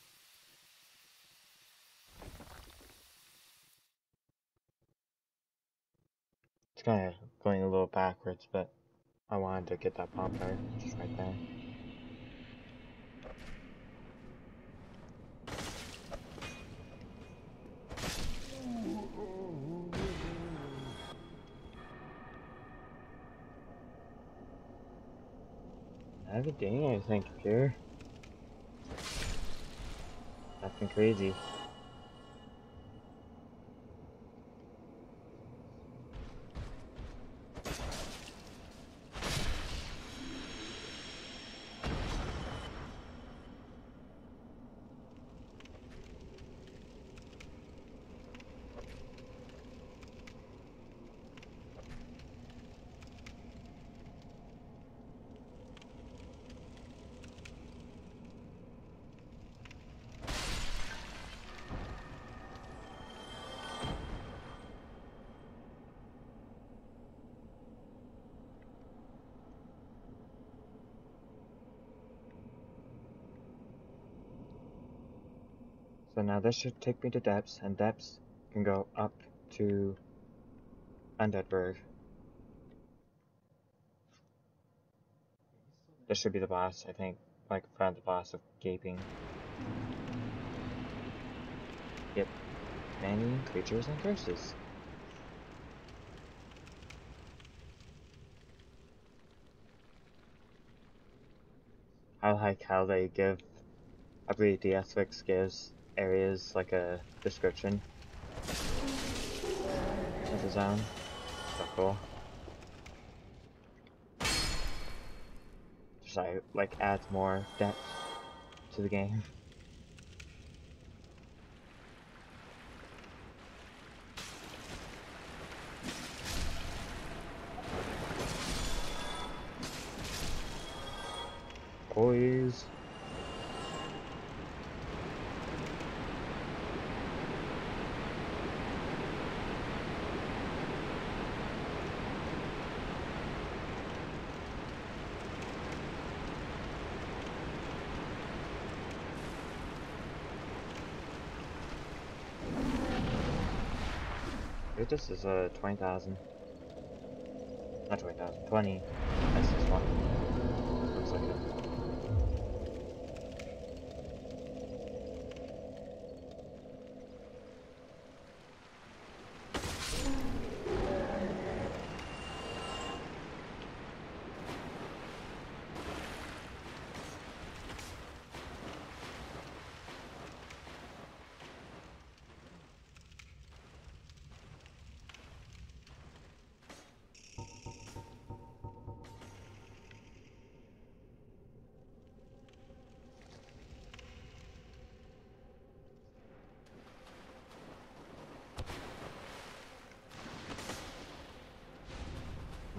S1: It's kind of going a little backwards, but I wanted to get that bonfire just right there. I haven't done anything, computer. Nothing crazy. So now this should take me to depths, and depths can go up to Undeadburg. This should be the boss, I think. Like, found the boss of Gaping. Yep. Many creatures and curses. I like how they give, I believe DSfix gives areas like a description of the zone. So cool. Just like, like adds more depth to the game. Boys. I think this is uh, twenty thousand. Not twenty thousand, twenty. That's this one. Looks like it.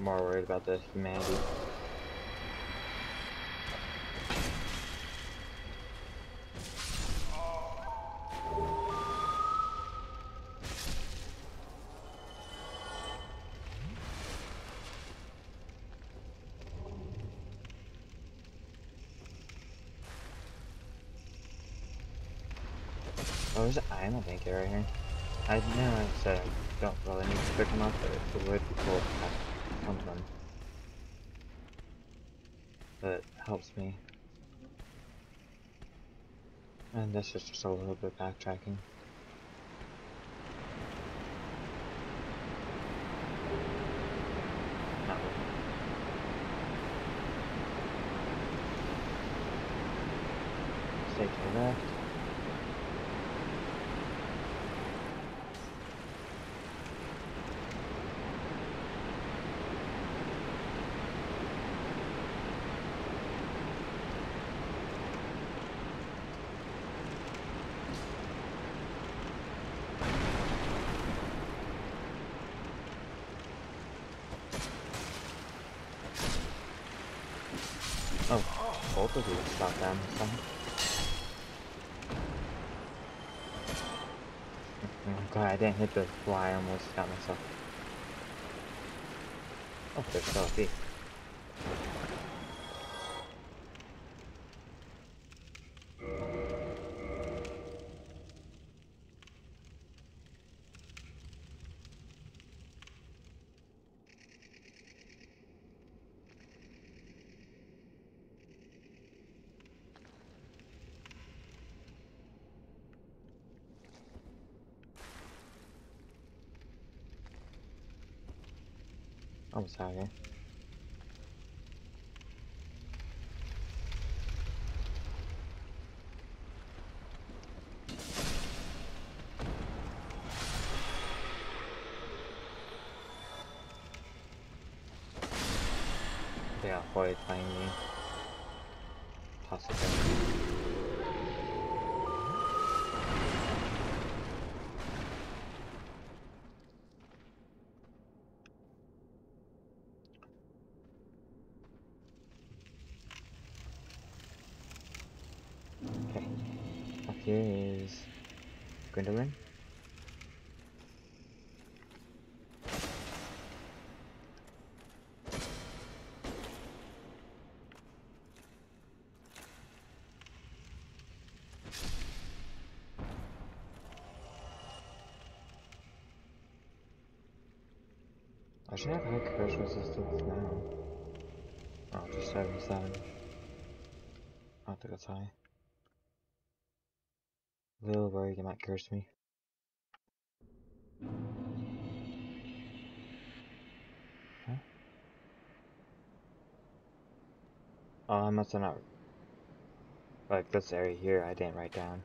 S1: more worried about the humanity. Oh, there's an ammo bank right here. I know I said I don't really need to pick them up, but it would be cool to have some of them. But it helps me. And this is just a little bit backtracking. Not really. Stay to the left. Oh, both of these shot down this time. I'm glad I didn't hit the fly, I almost got myself. Oh, there's still a thief. Almost out here. They got Hoyt playing me. Toss it down. Okay. Up here is Gwendolyn. I should have high curse resistance now. Oh, just seventy-seven. I don't think that's high. A little worried it might curse me. Huh? Oh, I must have not. Like this area here, I didn't write down.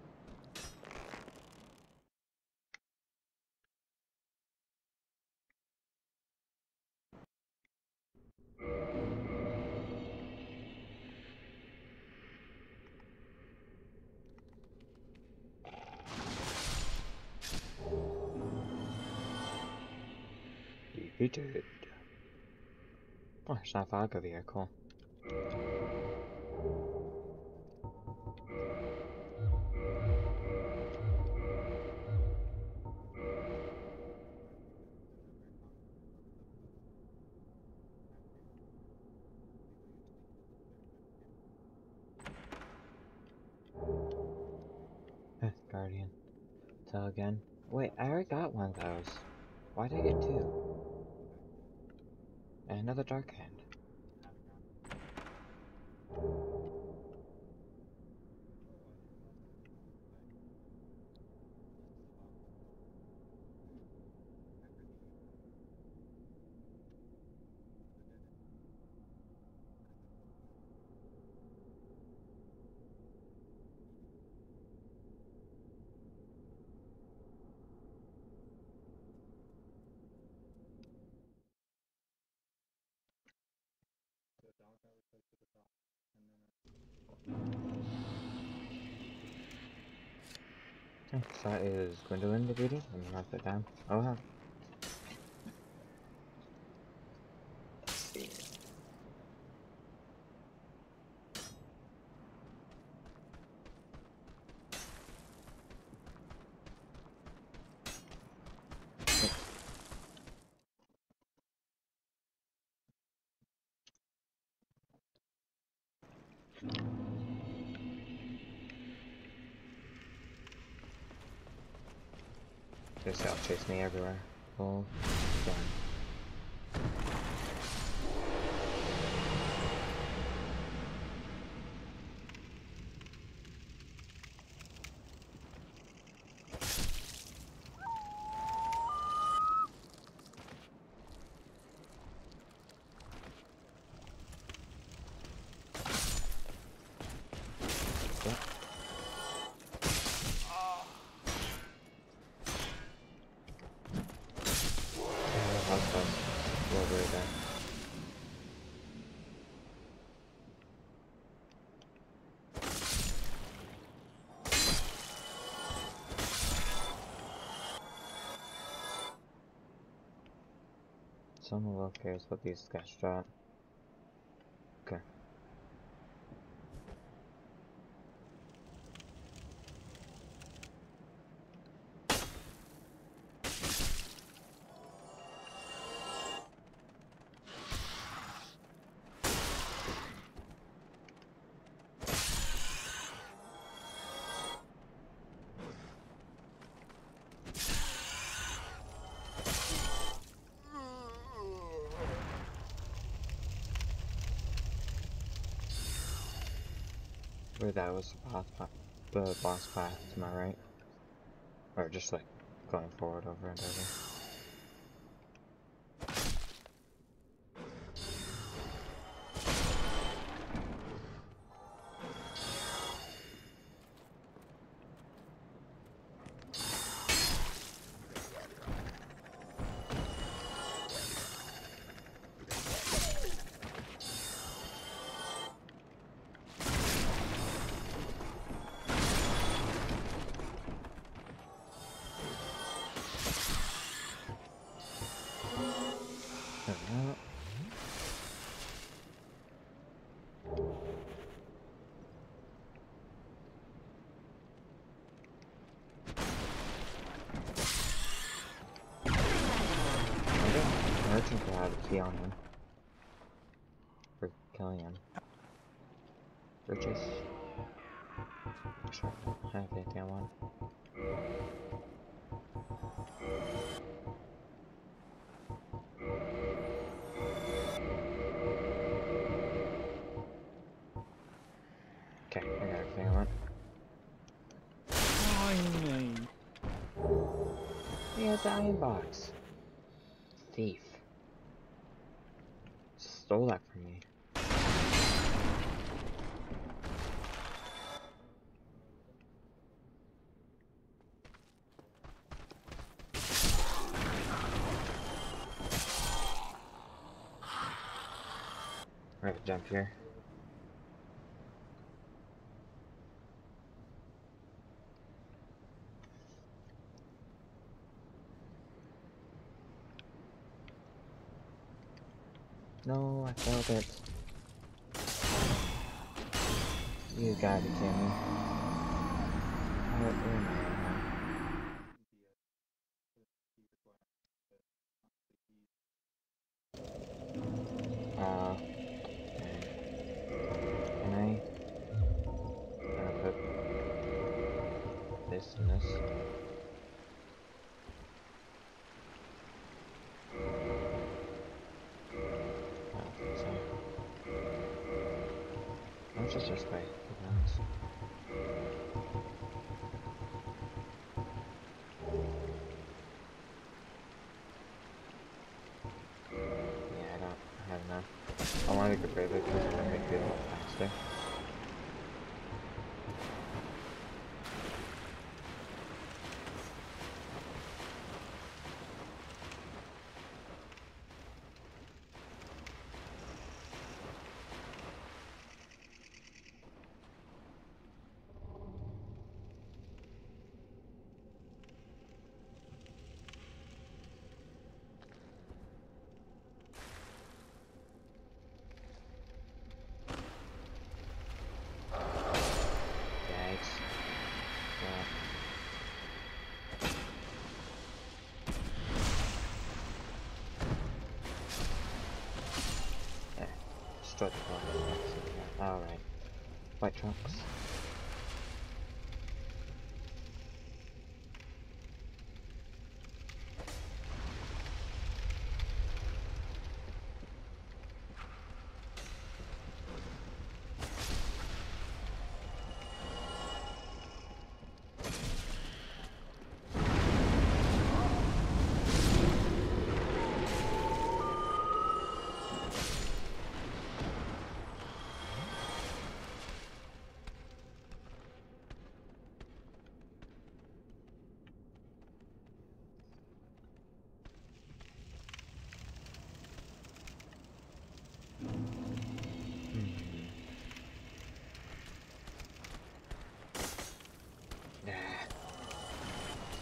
S1: Defeated. Oh, there's not fog over here, cool. Guardian. Tell again. Wait, I already got one of those. Why did I get two? And another dark hand. Okay, so that is Gwendolyn defeated. Let me mark that down. Oh, wow. Obviously, I'll chase me everywhere. Full done. So I'm a little curious what these guys drop. Okay. Wait, that was the boss path, the boss path to my right? Or just like going forward over and over? Merchant will have a key on him. For Kkolyan. Riches. Sure, I have the damn one. Okay, I got everything I want. Yeah, the iron box. Thief. Stole that from me. Alright, jump here. No, I failed it. You gotta be kidding me. Where, where am I at now? Uh, okay. Can I? I'm gonna put this and this. I don't think so. I'll just this way, to be honest. Yeah, I don't have enough. I want to get rid of it because it's gonna make it a little faster. Alright. White trunks.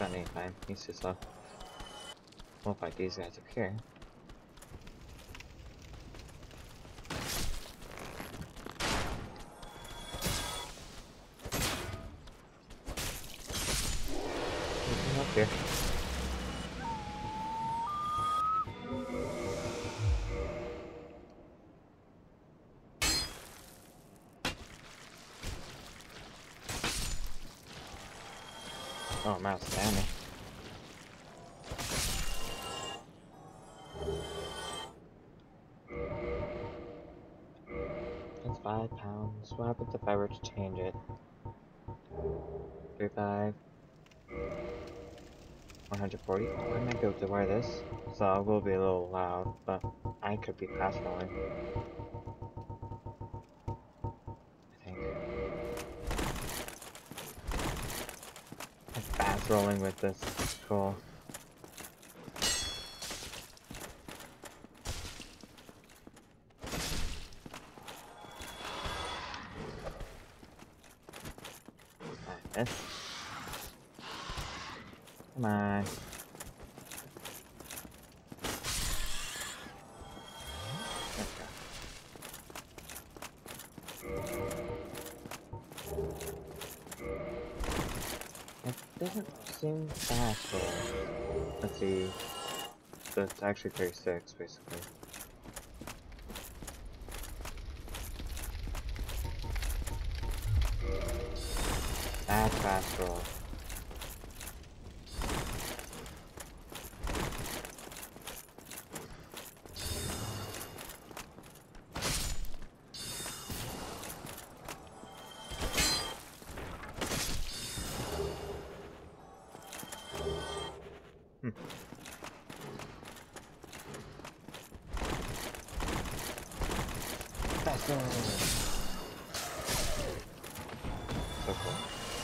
S1: Not anytime. He's too slow. We'll fight these guys up here. Up here. Oh, mouse down there. That's five pounds. What happens if I were to change it? Three five. one hundred forty. I might be able to wear this, so it will be a little loud, but I could be fast rolling. I think. I'm fast rolling with this. It's cool. Like this. Come on. It doesn't seem fast though. Let's see. So it's actually thirty-six basically. That's fast roll. Hmm. That's so so cool.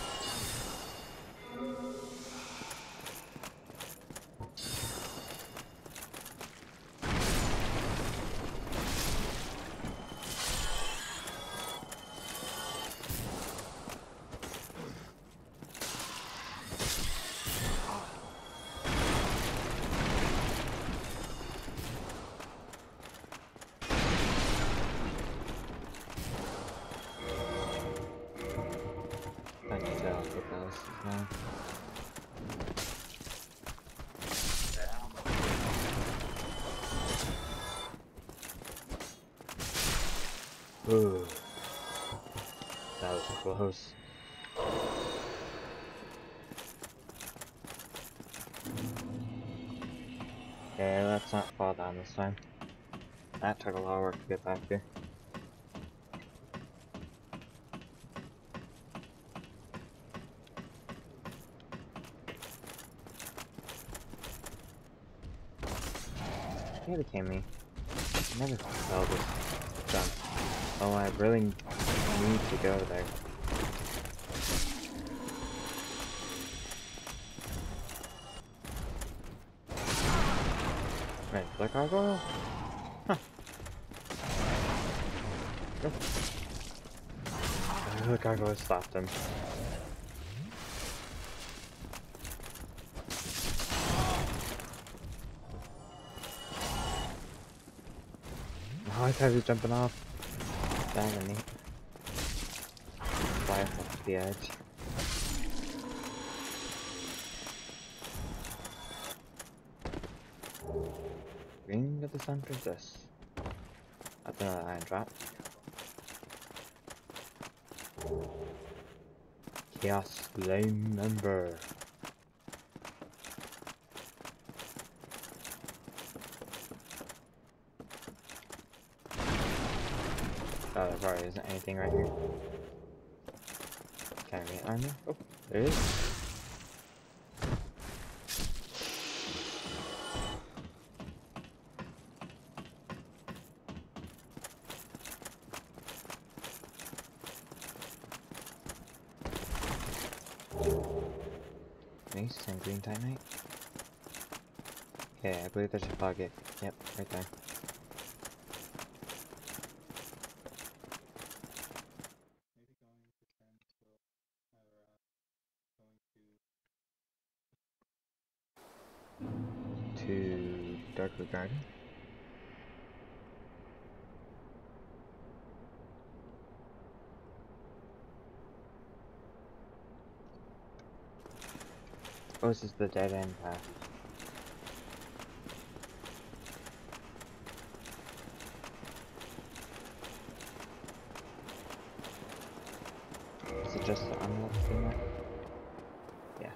S1: I need to output those now. Ooh. That was close. Okay, let's not fall down this time. That took a lot of work to get back here. Candy came me. I never felt this jump. Oh, I really need to go there. Right, the gargoyle? Huh. Nope. The gargoyle stopped him. Oh, I thought he was jumping off. That was neat. Fly up to the edge. Ring of the Sun Princess. That's another iron drop. Chaos Flame Member. Oh, there probably isn't anything right here. Can I get armor? Oh, there is. Nice, and green titanite. Okay, I believe there's a pocket. Yep, right there. to Darker Garden. Oh, this is the dead end path. Is it just the unlocked thing? Yeah.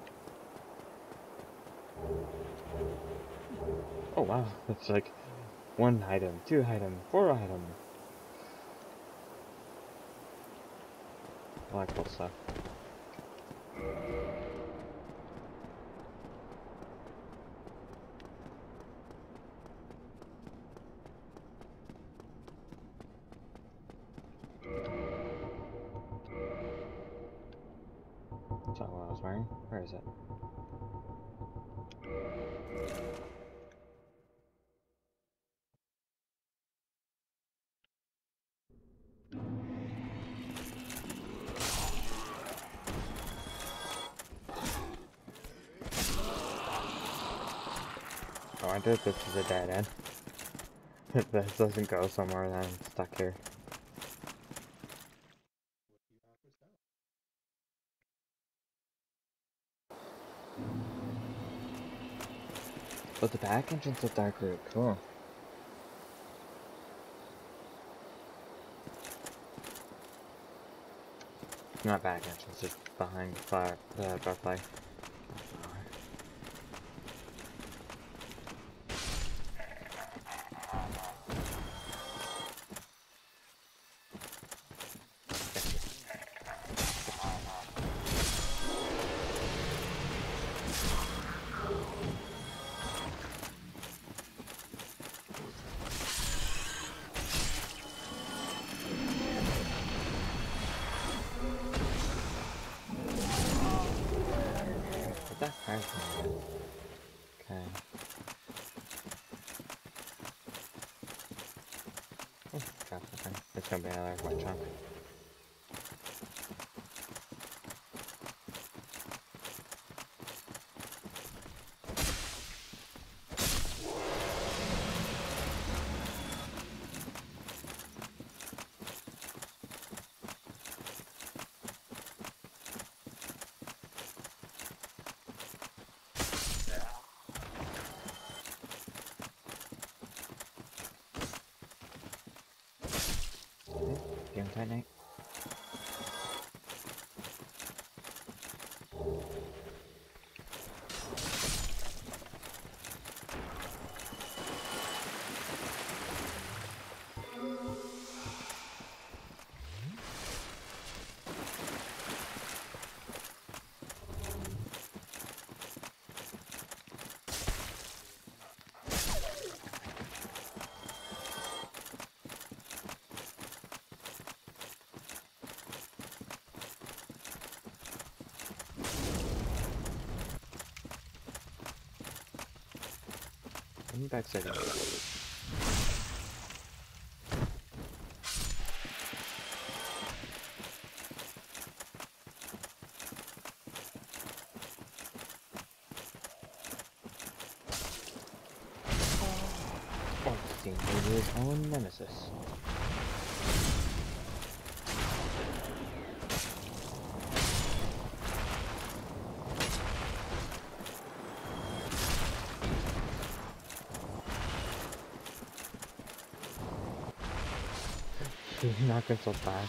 S1: Oh wow, it's like one item, two item, four item. A lot of cool stuff. That's not what I was wearing. Where is it? Oh, I did this is a dead end. If this doesn't go somewhere, then I'm stuck here. But the back entrance of Dark Root, cool. Not back entrance, just behind the fire, the butterfly. That fire from me. Okay. Oh, got something. It's gonna be another one chunk. Game tight night. I'm back second. Oh, seeing his own nemesis. He's knocking so fast.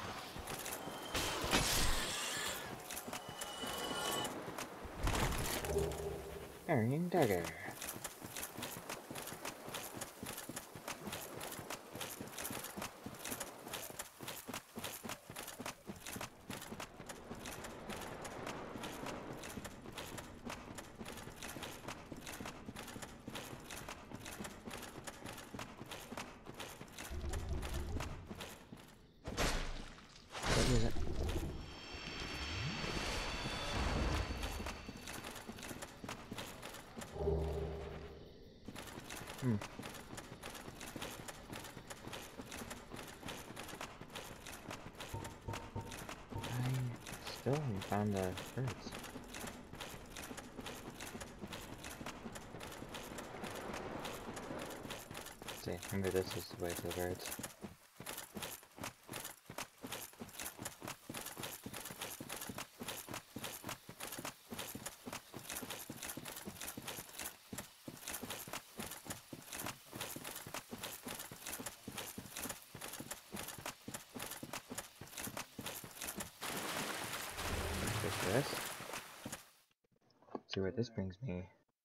S1: Iron Dagger. What is it? Hmm. I still haven't found the birds. See, maybe this is the way to the birds. This. See where this brings me.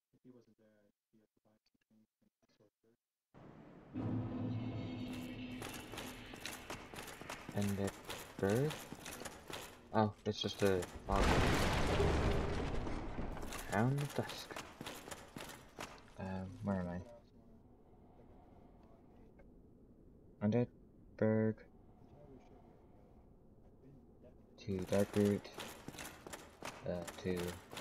S1: And the bird? Oh, it's just a fog. Crown of dusk. Um, where am I? Undead Berg. To Darkroot. Uh, to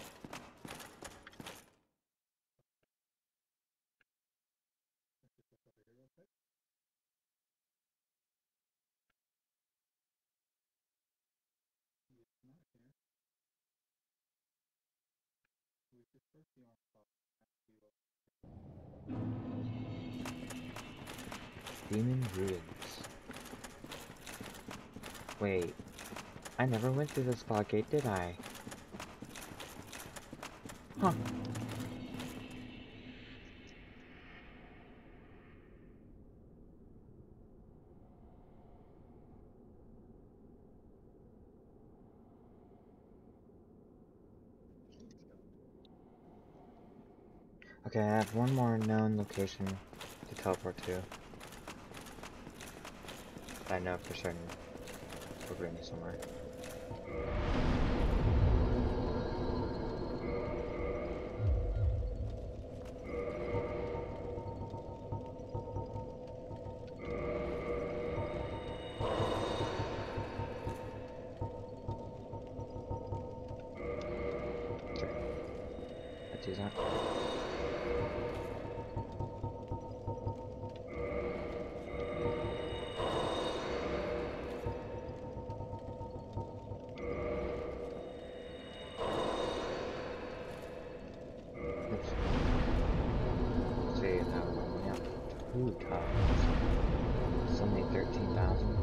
S1: Demon Ruins. Wait, I never went through this fog gate, did I? Huh. Okay, I have one more known location to teleport to. I know for certain we're going somewhere. Let's use that. Ooh, tops. It's only thirteen thousand.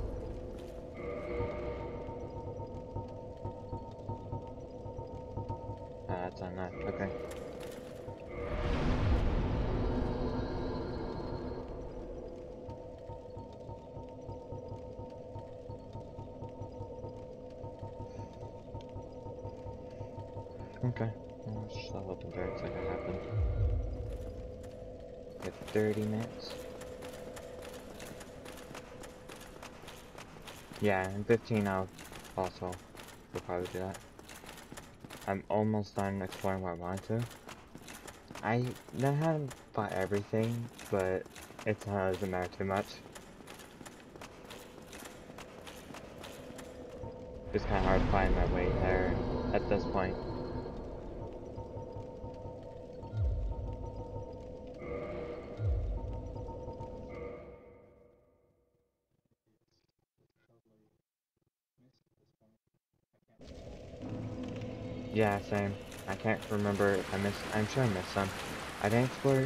S1: Ah, that's on that. Okay. Okay. Well, let's just level up the birds like it happened. We have thirty minutes. Yeah, in fifteen I'll also will probably do that. I'm almost done exploring what I wanted to. I know how to buy everything, but it's not doesn't matter too much. It's kind of hard to find my way there at this point. Yeah, same. I can't remember if I missed. I'm sure I missed some. I didn't explore.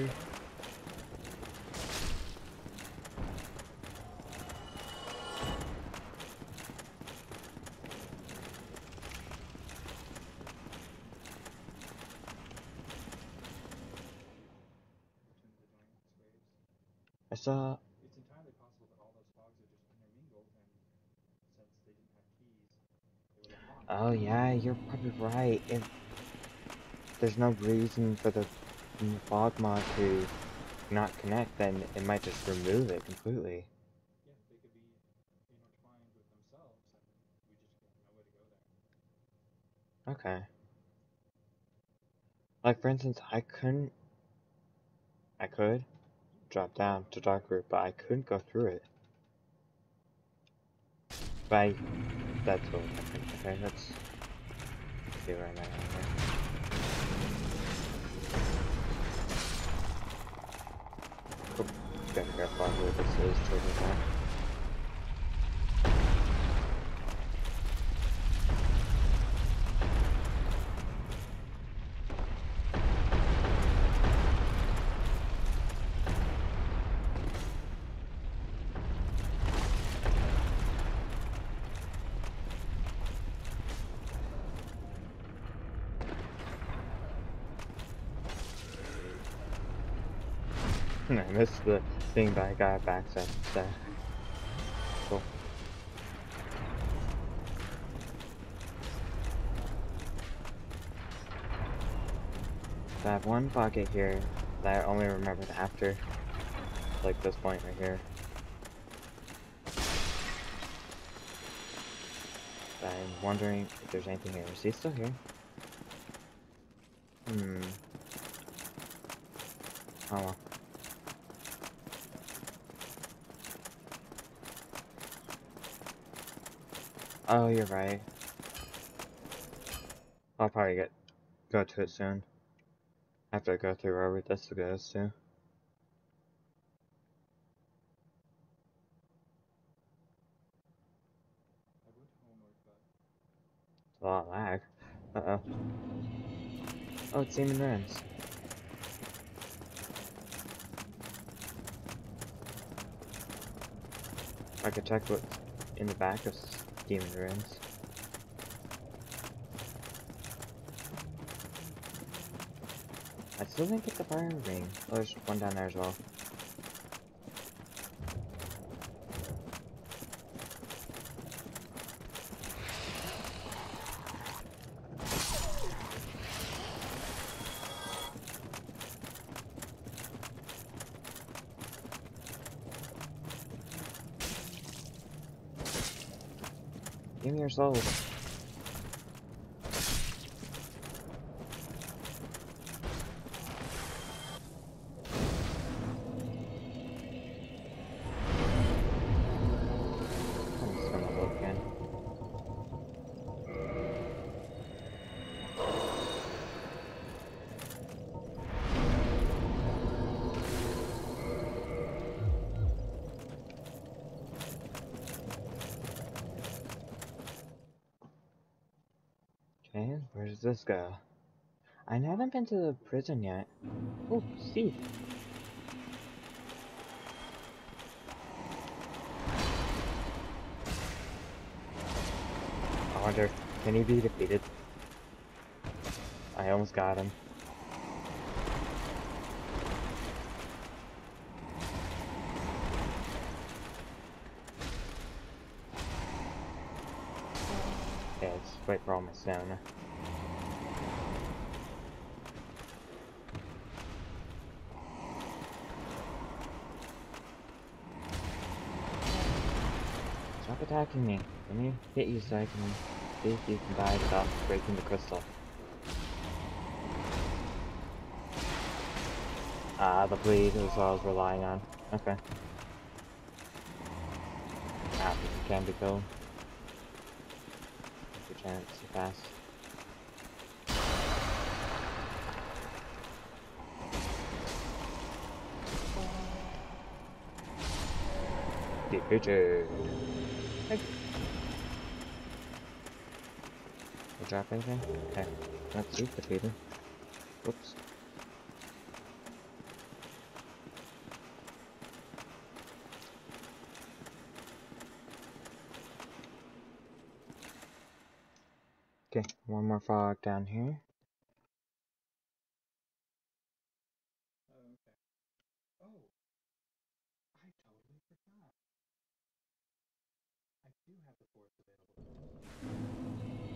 S1: I saw.
S2: It's entirely possible that all those fogs are just intermingled, and since they didn't have keys, they would have locked.
S1: Oh yeah, you're probably right. If there's no reason for the fog mod to not connect, then it might just remove it completely.
S2: Yeah, they could be intertwined with themselves, and we just have no way to go there.
S1: Okay. Like for instance, I couldn't. I could drop down to Darkroot, but I couldn't go through it. But I, that's what I think. Okay, let's see where I'm at here. Oh, gotta figure out where this is children's home. I missed the thing, but I got it back, so so cool. So I have one pocket here that I only remembered after, like this point right here. But I'm wondering if there's anything here. Is he still here? Hmm. Oh well. Oh, you're right. I'll probably get go to it soon. After I go through wherever this goes to.
S2: I went home like that.
S1: It's a lot of lag. Uh oh. Oh, it's Demon Ruins. I could check what's in the back of Demon Ruins. I still didn't get the fire ring. Oh, there's one down there as well. Give me your soul. I'm just gonna look again. Okay, where does this go? I haven't been to the prison yet. Oh, Steve. I wonder, can he be defeated? I almost got him. Okay, let's wait for all my stamina. Stop attacking me. Let me hit you so I can see if you can die without breaking the crystal. Ah, the bleed is what I was relying on. Okay. Ah, you can be killed. Your chance too fast. Defeated. Hey. Did I drop anything? Okay. Let's see, defeated. Whoops. Okay, one more fog down here.
S2: Oh, okay. Oh! I totally forgot. I do have the force available.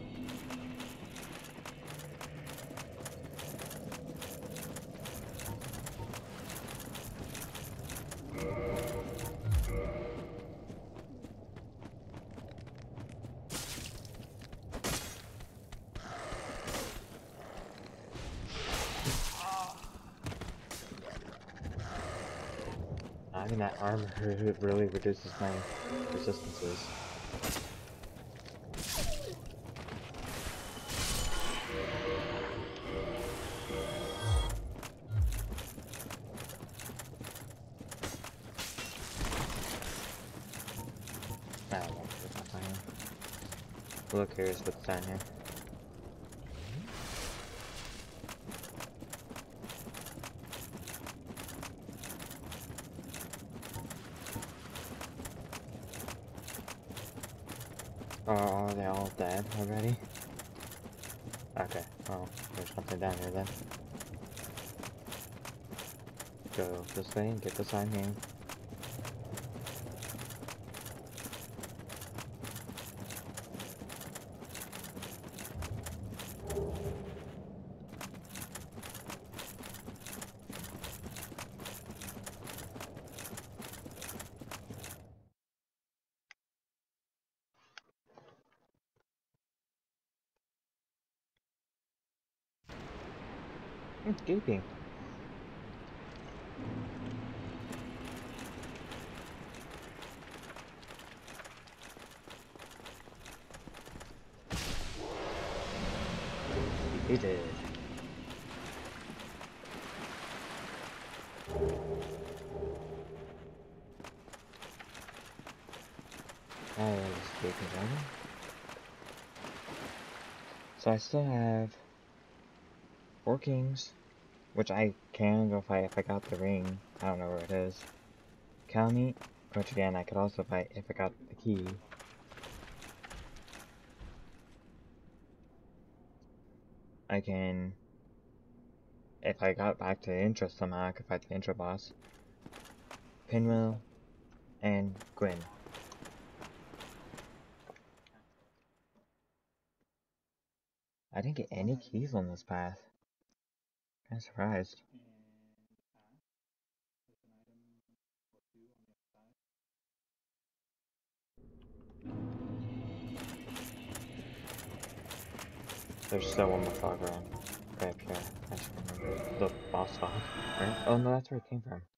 S1: I mean, that armor really reduces my resistances. Ah, I won't put my fire. Look, here's what's down here. Oh, are they all dead already? Okay, well, there's something down here then. go this way and get the sign here. It's gaping. He did. I was gaping dragon. So I still have four kings, which I can go fight if I got the ring. I don't know where it is. Cow meat, which again I could also fight if I got the key. I can, if I got back to intro somehow, I could fight the intro boss. Pinwheel, and Gwyn. I didn't get any keys on this path. I'm surprised. There's still one more fog around. Right up here. I just remember. The boss fog, right? Oh no, that's where it came from.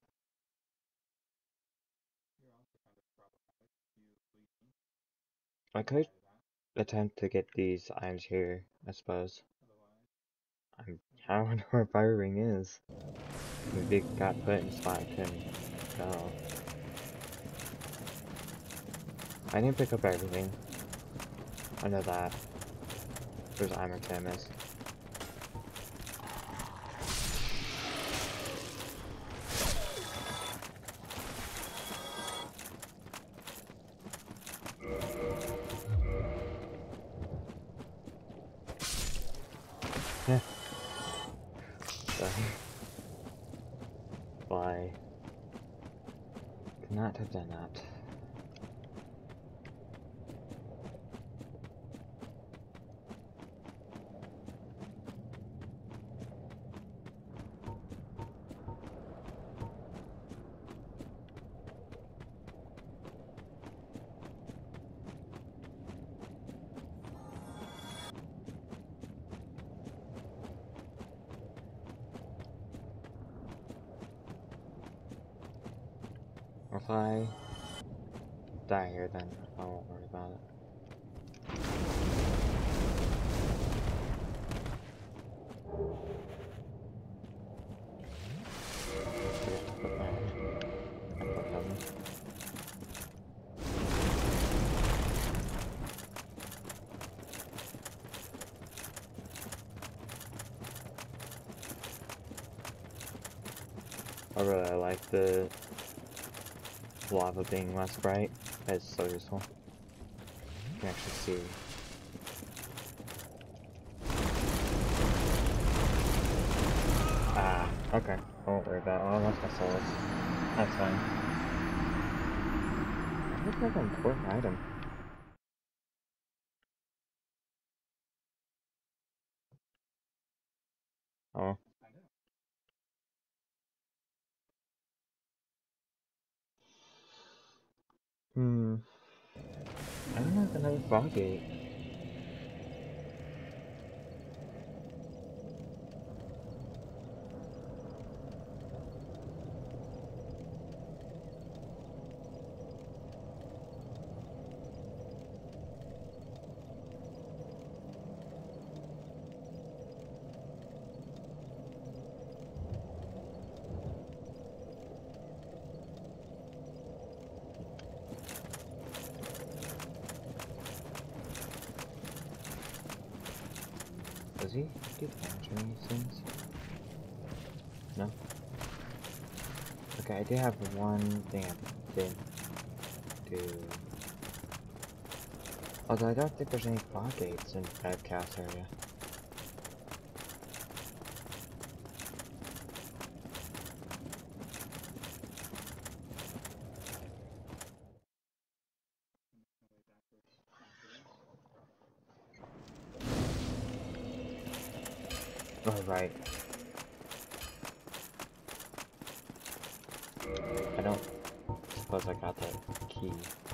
S1: I could attempt to get these items here, I suppose. I'm, I don't know where Fire Ring is. Maybe it got put in a spot I couldn't tell. I didn't pick up everything. I know that. There's armor to miss. Yeah. Sorry. Why? Could not have done that. If I die here, then I won't worry about it. I really like the lava being less bright. It's so useful. You can actually see. Ah, okay. I won't worry about it. I lost my souls. That's fine. I look like an important item. Oh. Hmm. I don't have another fog gate. Does he do damage or these things? No? Okay, I do have one thing I did do. Although I don't think there's any fog gates in Red Chaos area. Oh, right. I don't suppose I got that key.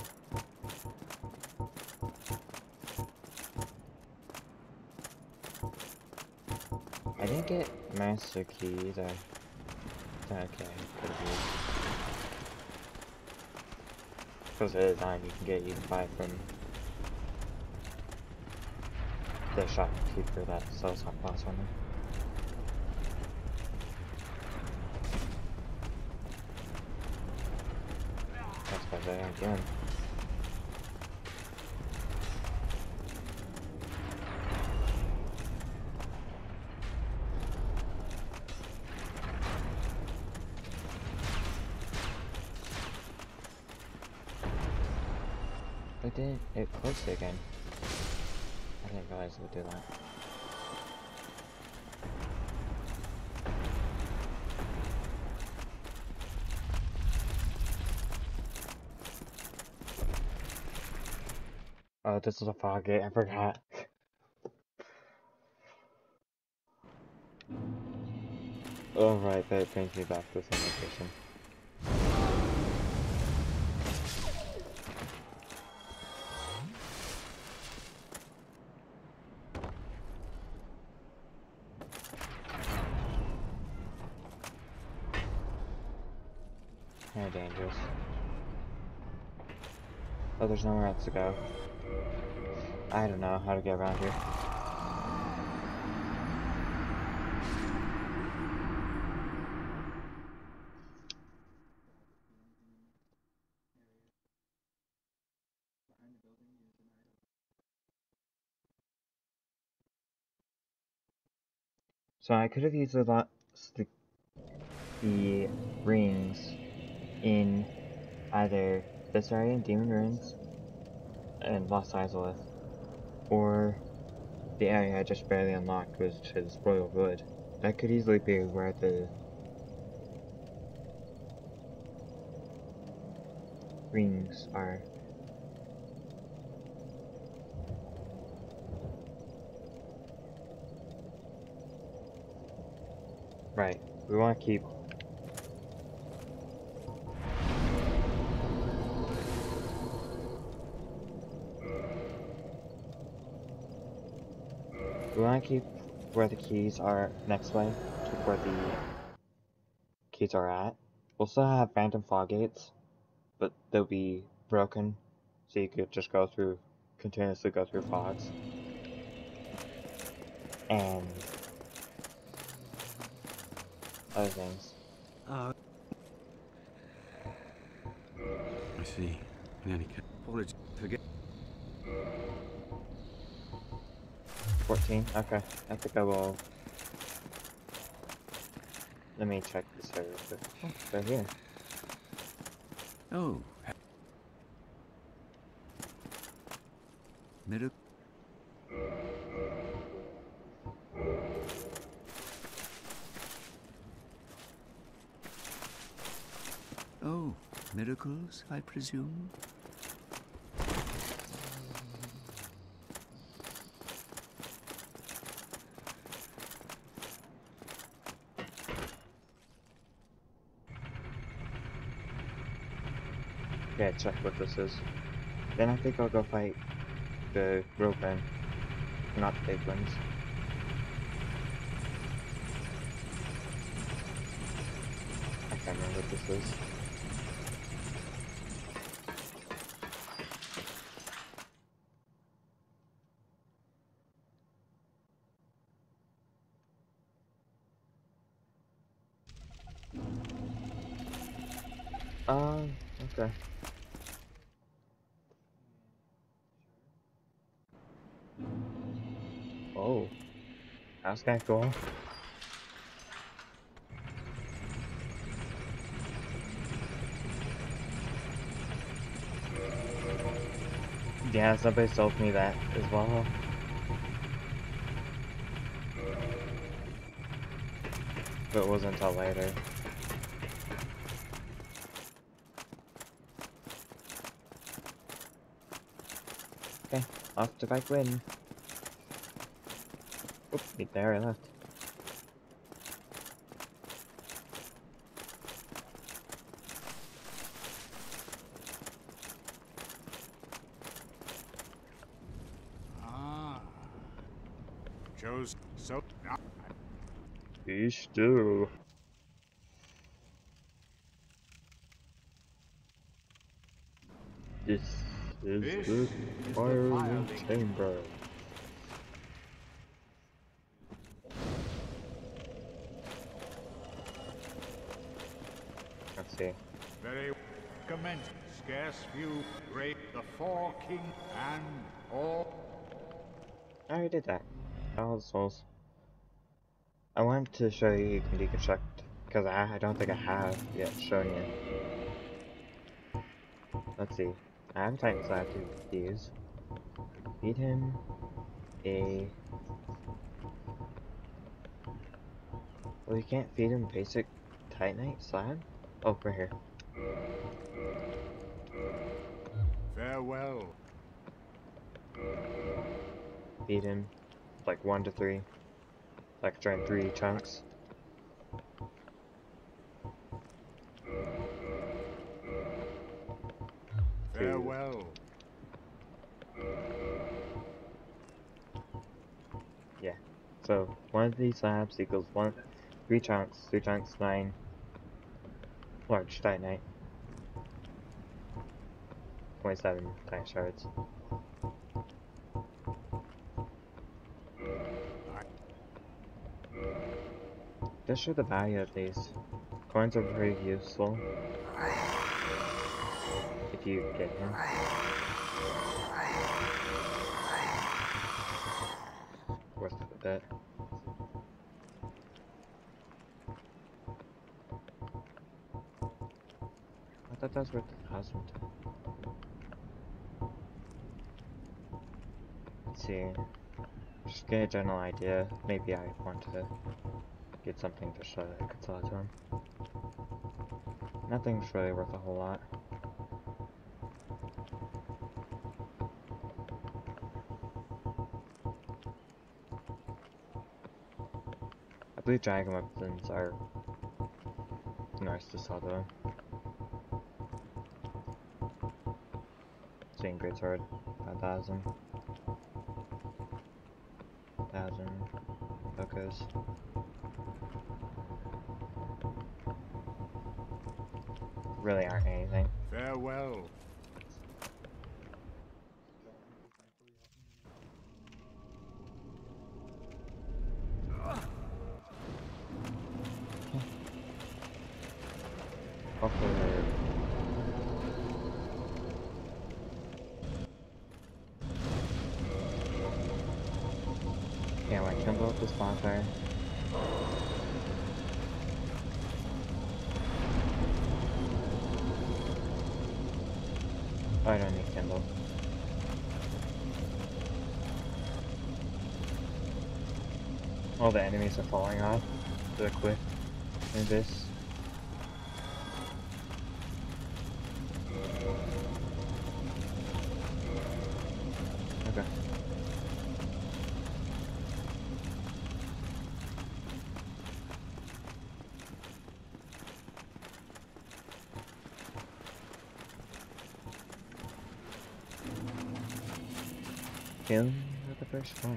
S1: I didn't get master key either. Okay, could have used. Because it is nine, you can get even five from the shopkeeper that sells hot boss armor. That's by there again. It did. It closed it again. I didn't realize it would do that. Oh, this is a fog gate. I forgot. Oh, right. That brings me back to the same location. Kinda dangerous. Oh, there's nowhere else to go. I don't know how to get around here. So I could have easily lost the, the rings in either this area, Demon Ruins, and Lost Izalith, or the area I just barely unlocked, which is Royal Wood. That could easily be where the rings are. Right, we want to keep we want to keep where the keys are next way, keep where the keys are at. We'll still have phantom fog gates, but they'll be broken, so you could just go through, continuously go through fogs. And other things.
S4: Uh, I see. In any case, apologies. Forget.
S1: fourteen? Okay. I think I will. Let me check this area real quick. Oh, they're here.
S4: Oh. Middle. Oh, miracles, I presume?
S1: Yeah, check what this is. Then I think I'll go fight the Roper, not the big ones. I can't remember what this is. Um, okay. Oh, that's kinda cool. Yeah, somebody sold me that as well. But it wasn't until later. Okay, off to fight Gwyn. Oop, there I left.
S5: chose so.
S1: Be still. This is
S5: This
S1: the
S5: is the
S1: firing
S5: firing
S1: chamber. Let's see.
S5: Very commence. Scarce few great the four king and all.
S1: I already did that. All the souls. I wanted to show you you can deconstruct because I, I don't think I have yet shown you. Let's see. I have a Titan Slab to use. Feed him a. Well, you can't feed him basic Titanite slab? Oh, right here.
S5: Farewell.
S1: Feed him like one to three. Like try in three chunks.
S5: Farewell.
S1: Yeah. So one of these slabs equals one, three chunks, three chunks, nine large Titanite. twenty-seven Titan shards. Just show the value of these. Coins are pretty useful if you get him. Worth a bit. I thought that was worth a thousand. Let's see. Just get a general idea. Maybe I want to get something to show that I could sell it to him. Nothing's really worth a whole lot. I believe dragon weapons are nice to sell to him. Seeing great sword, five thousand. Thousand focus. Really aren't anything.
S5: Farewell.
S1: Hopefully they're... Yeah, when I can blow up this bonfire. Oh, I don't need Kindle. All the enemies are falling off the cliff in this. Okay. Kill with the first one.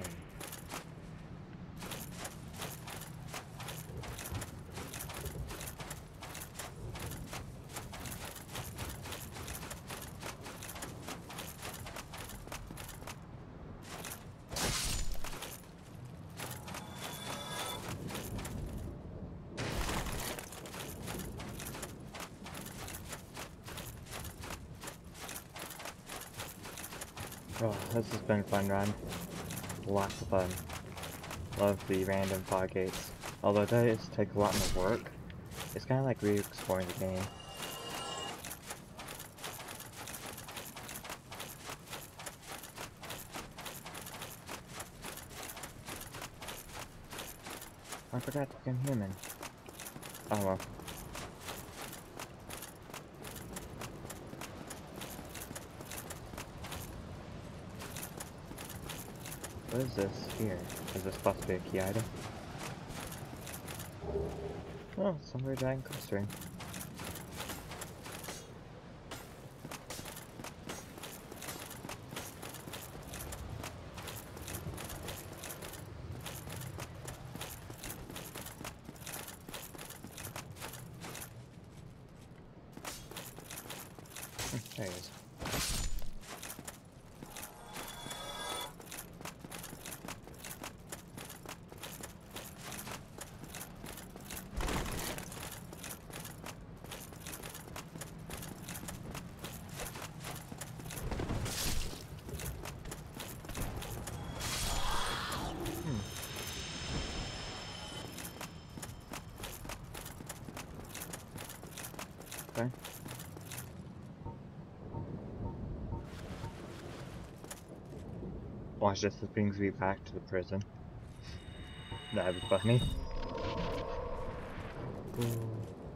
S1: Oh, this has been a fun run. Lots of fun. Love the random fog gates. Although it does take a lot more work, it's kind of like re-exploring the game. I forgot to become human. Oh well. What is this here? Is this supposed to be a key item? Oh, somewhere dragon clustering. There he is. Okay. Watch this, this brings me back to the prison. That'd be funny. Ooh.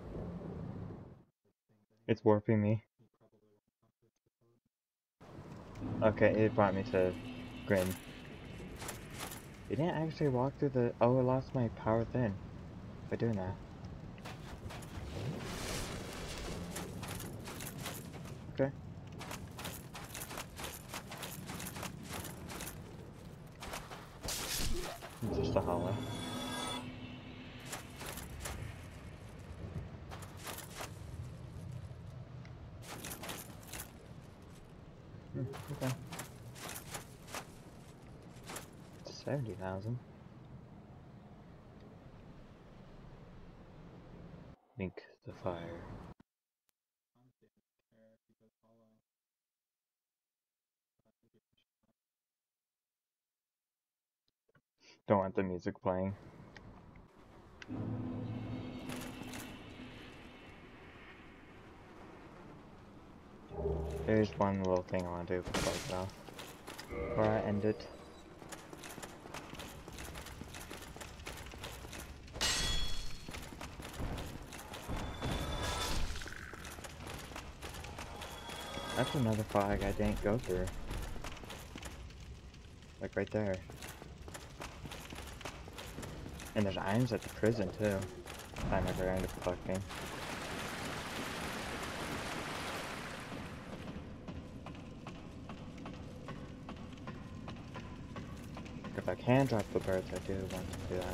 S1: It's warping me. Okay, it brought me to Grin. It didn't actually walk through the... Oh, I lost my power thin by doing that. Okay. It's just a hollow. Hmm, okay. seventy thousand. Link the fire. Don't want the music playing. There's one little thing I want to do before I go. Before I end it. That's another fog I didn't go through. Like right there. And there's items at the prison too. I never end up collecting. If I can drop the birds, I do want to do that.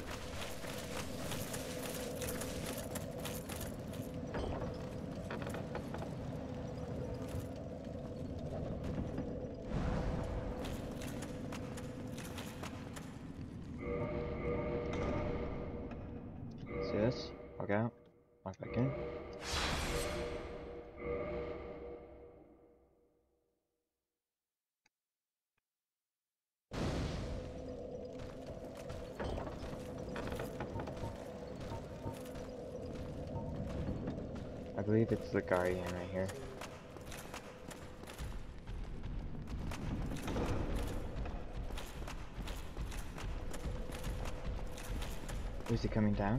S1: See this? Walk out. Walk back in. I believe it's the Guardian right here. Is he coming down?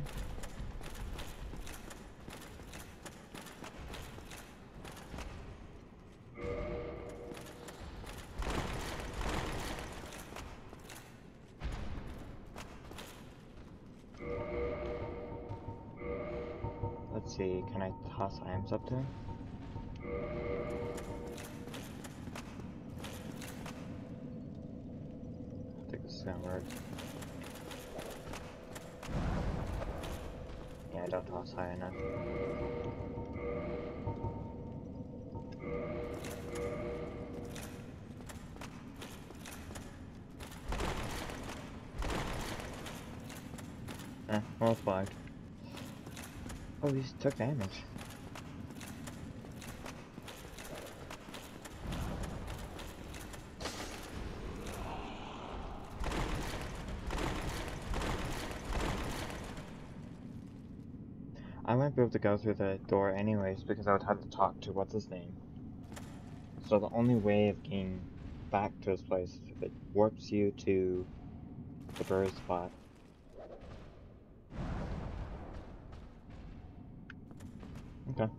S1: Let's see, can I toss items up to him? I think this is gonna work. Yeah, I don't toss high enough. Eh, well, it's flagged. Oh, he took damage. I wouldn't be able to go through the door anyways because I would have to talk to what's his name. So the only way of getting back to this place is if it warps you to the bird spot. Okay.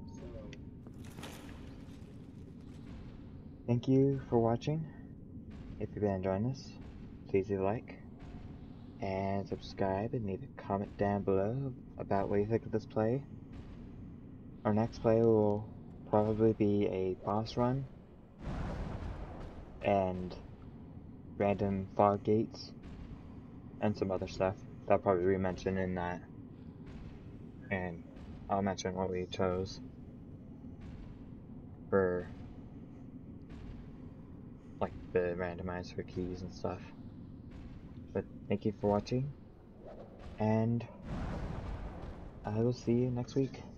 S1: Thank you for watching. If you've been enjoying this, please leave a like and subscribe and leave a comment down below about what you think of this play. Our next play will probably be a boss run and random fog gates and some other stuff. That'll probably be mentioned in that, and I'll mention what we chose. for like the randomizer keys and stuff. But thank you for watching, and I will see you next week.